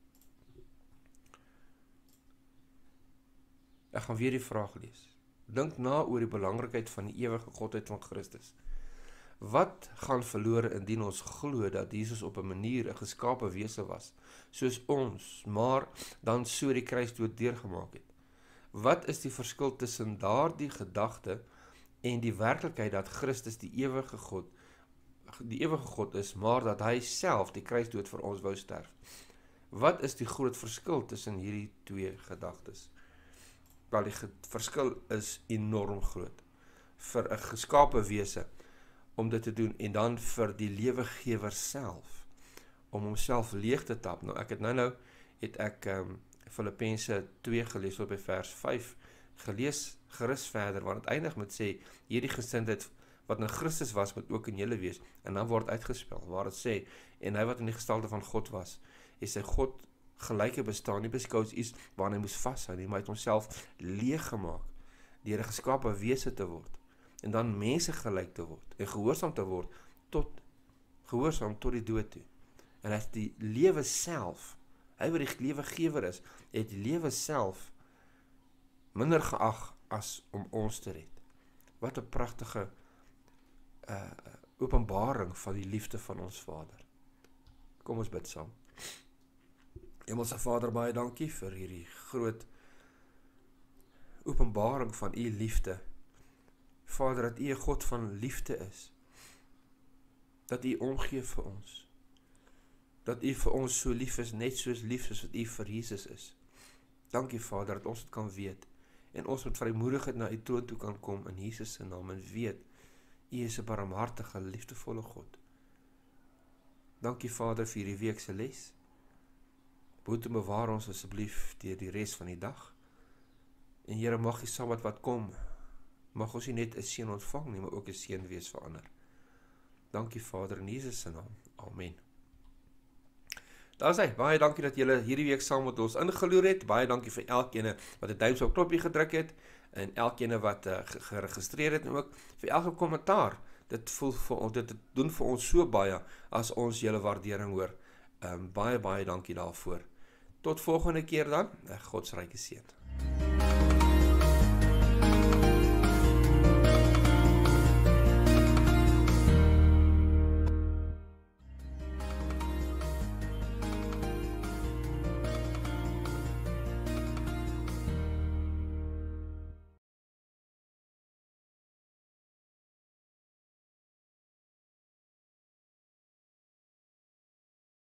Ek gaan weer die vraag lees. Dink na oor die belangrikheid van die ewige godheid van Christus. Wat gaan verlore indien ons glo dat Jesus op 'n manier 'n geskape wese was, soos ons, maar dan so die kruisdood deurgemaak het? Wat is die verskil tussen daardie gedagte en die werklikheid dat Christus die ewige God, die ewige God is, maar dat hy self die kruisdood vir ons wou sterf? Wat is die groot verskil tussen hierdie twee gedagtes? Wel, die verskil is enorm groot. Vir 'n geskape wese om dit te doen, en dan vir die lewegewer self, om homself leeg te tap. Nou, ek het nou nou, het ek um, Filippense twee gelees tot by vers vyf, gelees gerus verder, want het eindig met sê, hierdie gesindheid wat in Christus was, moet ook in julle wees, en dan word uitgespel, waar het sê, en hy wat in die gestalte van God was, is sy God gelyke bestaan, nie beskou as iets waarin hy moes vashou nie, maar hy het homself leeg gemaak, deur 'n geskape wese te word, en dan mense gelyk te word, en gehoorsaam te word, tot, gehoorsaam tot die dood toe, en hy het die lewe self, hy wat die lewegewer is, het die lewe self minder geag as om ons te red. Wat 'n pragtige uh, openbaring van die liefde van ons Vader. Kom ons bid saam. Hemelse Vader, baie dankie vir hierdie groot openbaring van u liefde. Vader, dat u 'n God van liefde is. Dat u omgee vir ons. Dat u vir ons so lief is, net soos lief is wat u vir Jesus is. Dankie Vader, dat ons dit kan weet. En ons met vrymoedigheid na u troon toe kan kom in Jesus se naam en weet, u is 'n barmhartige, liefdevolle God. Dankie Vader vir hierdie week se les. Behoed en bewaar ons asseblief deur die res van die dag. En Here, mag die Sabbat wat kom, mag ons nie net 'n seën ontvang nie, maar ook 'n seën wees vir ander. Dankie Vader in Jesus se naam. Amen. Daar is hy. Baie dankie dat julle hierdie week saam met ons ingeloer het. Baie dankie vir elkeen wat 'n duimpie op knoppie gedruk het en elkeen wat uh, geregistreer het en ook vir elke kommentaar. Dit voel vir ons, dit doen vir ons so baie as ons julle waardering hoor. Um, baie baie dankie daarvoor. Tot volgende keer dan. God se ryke seën.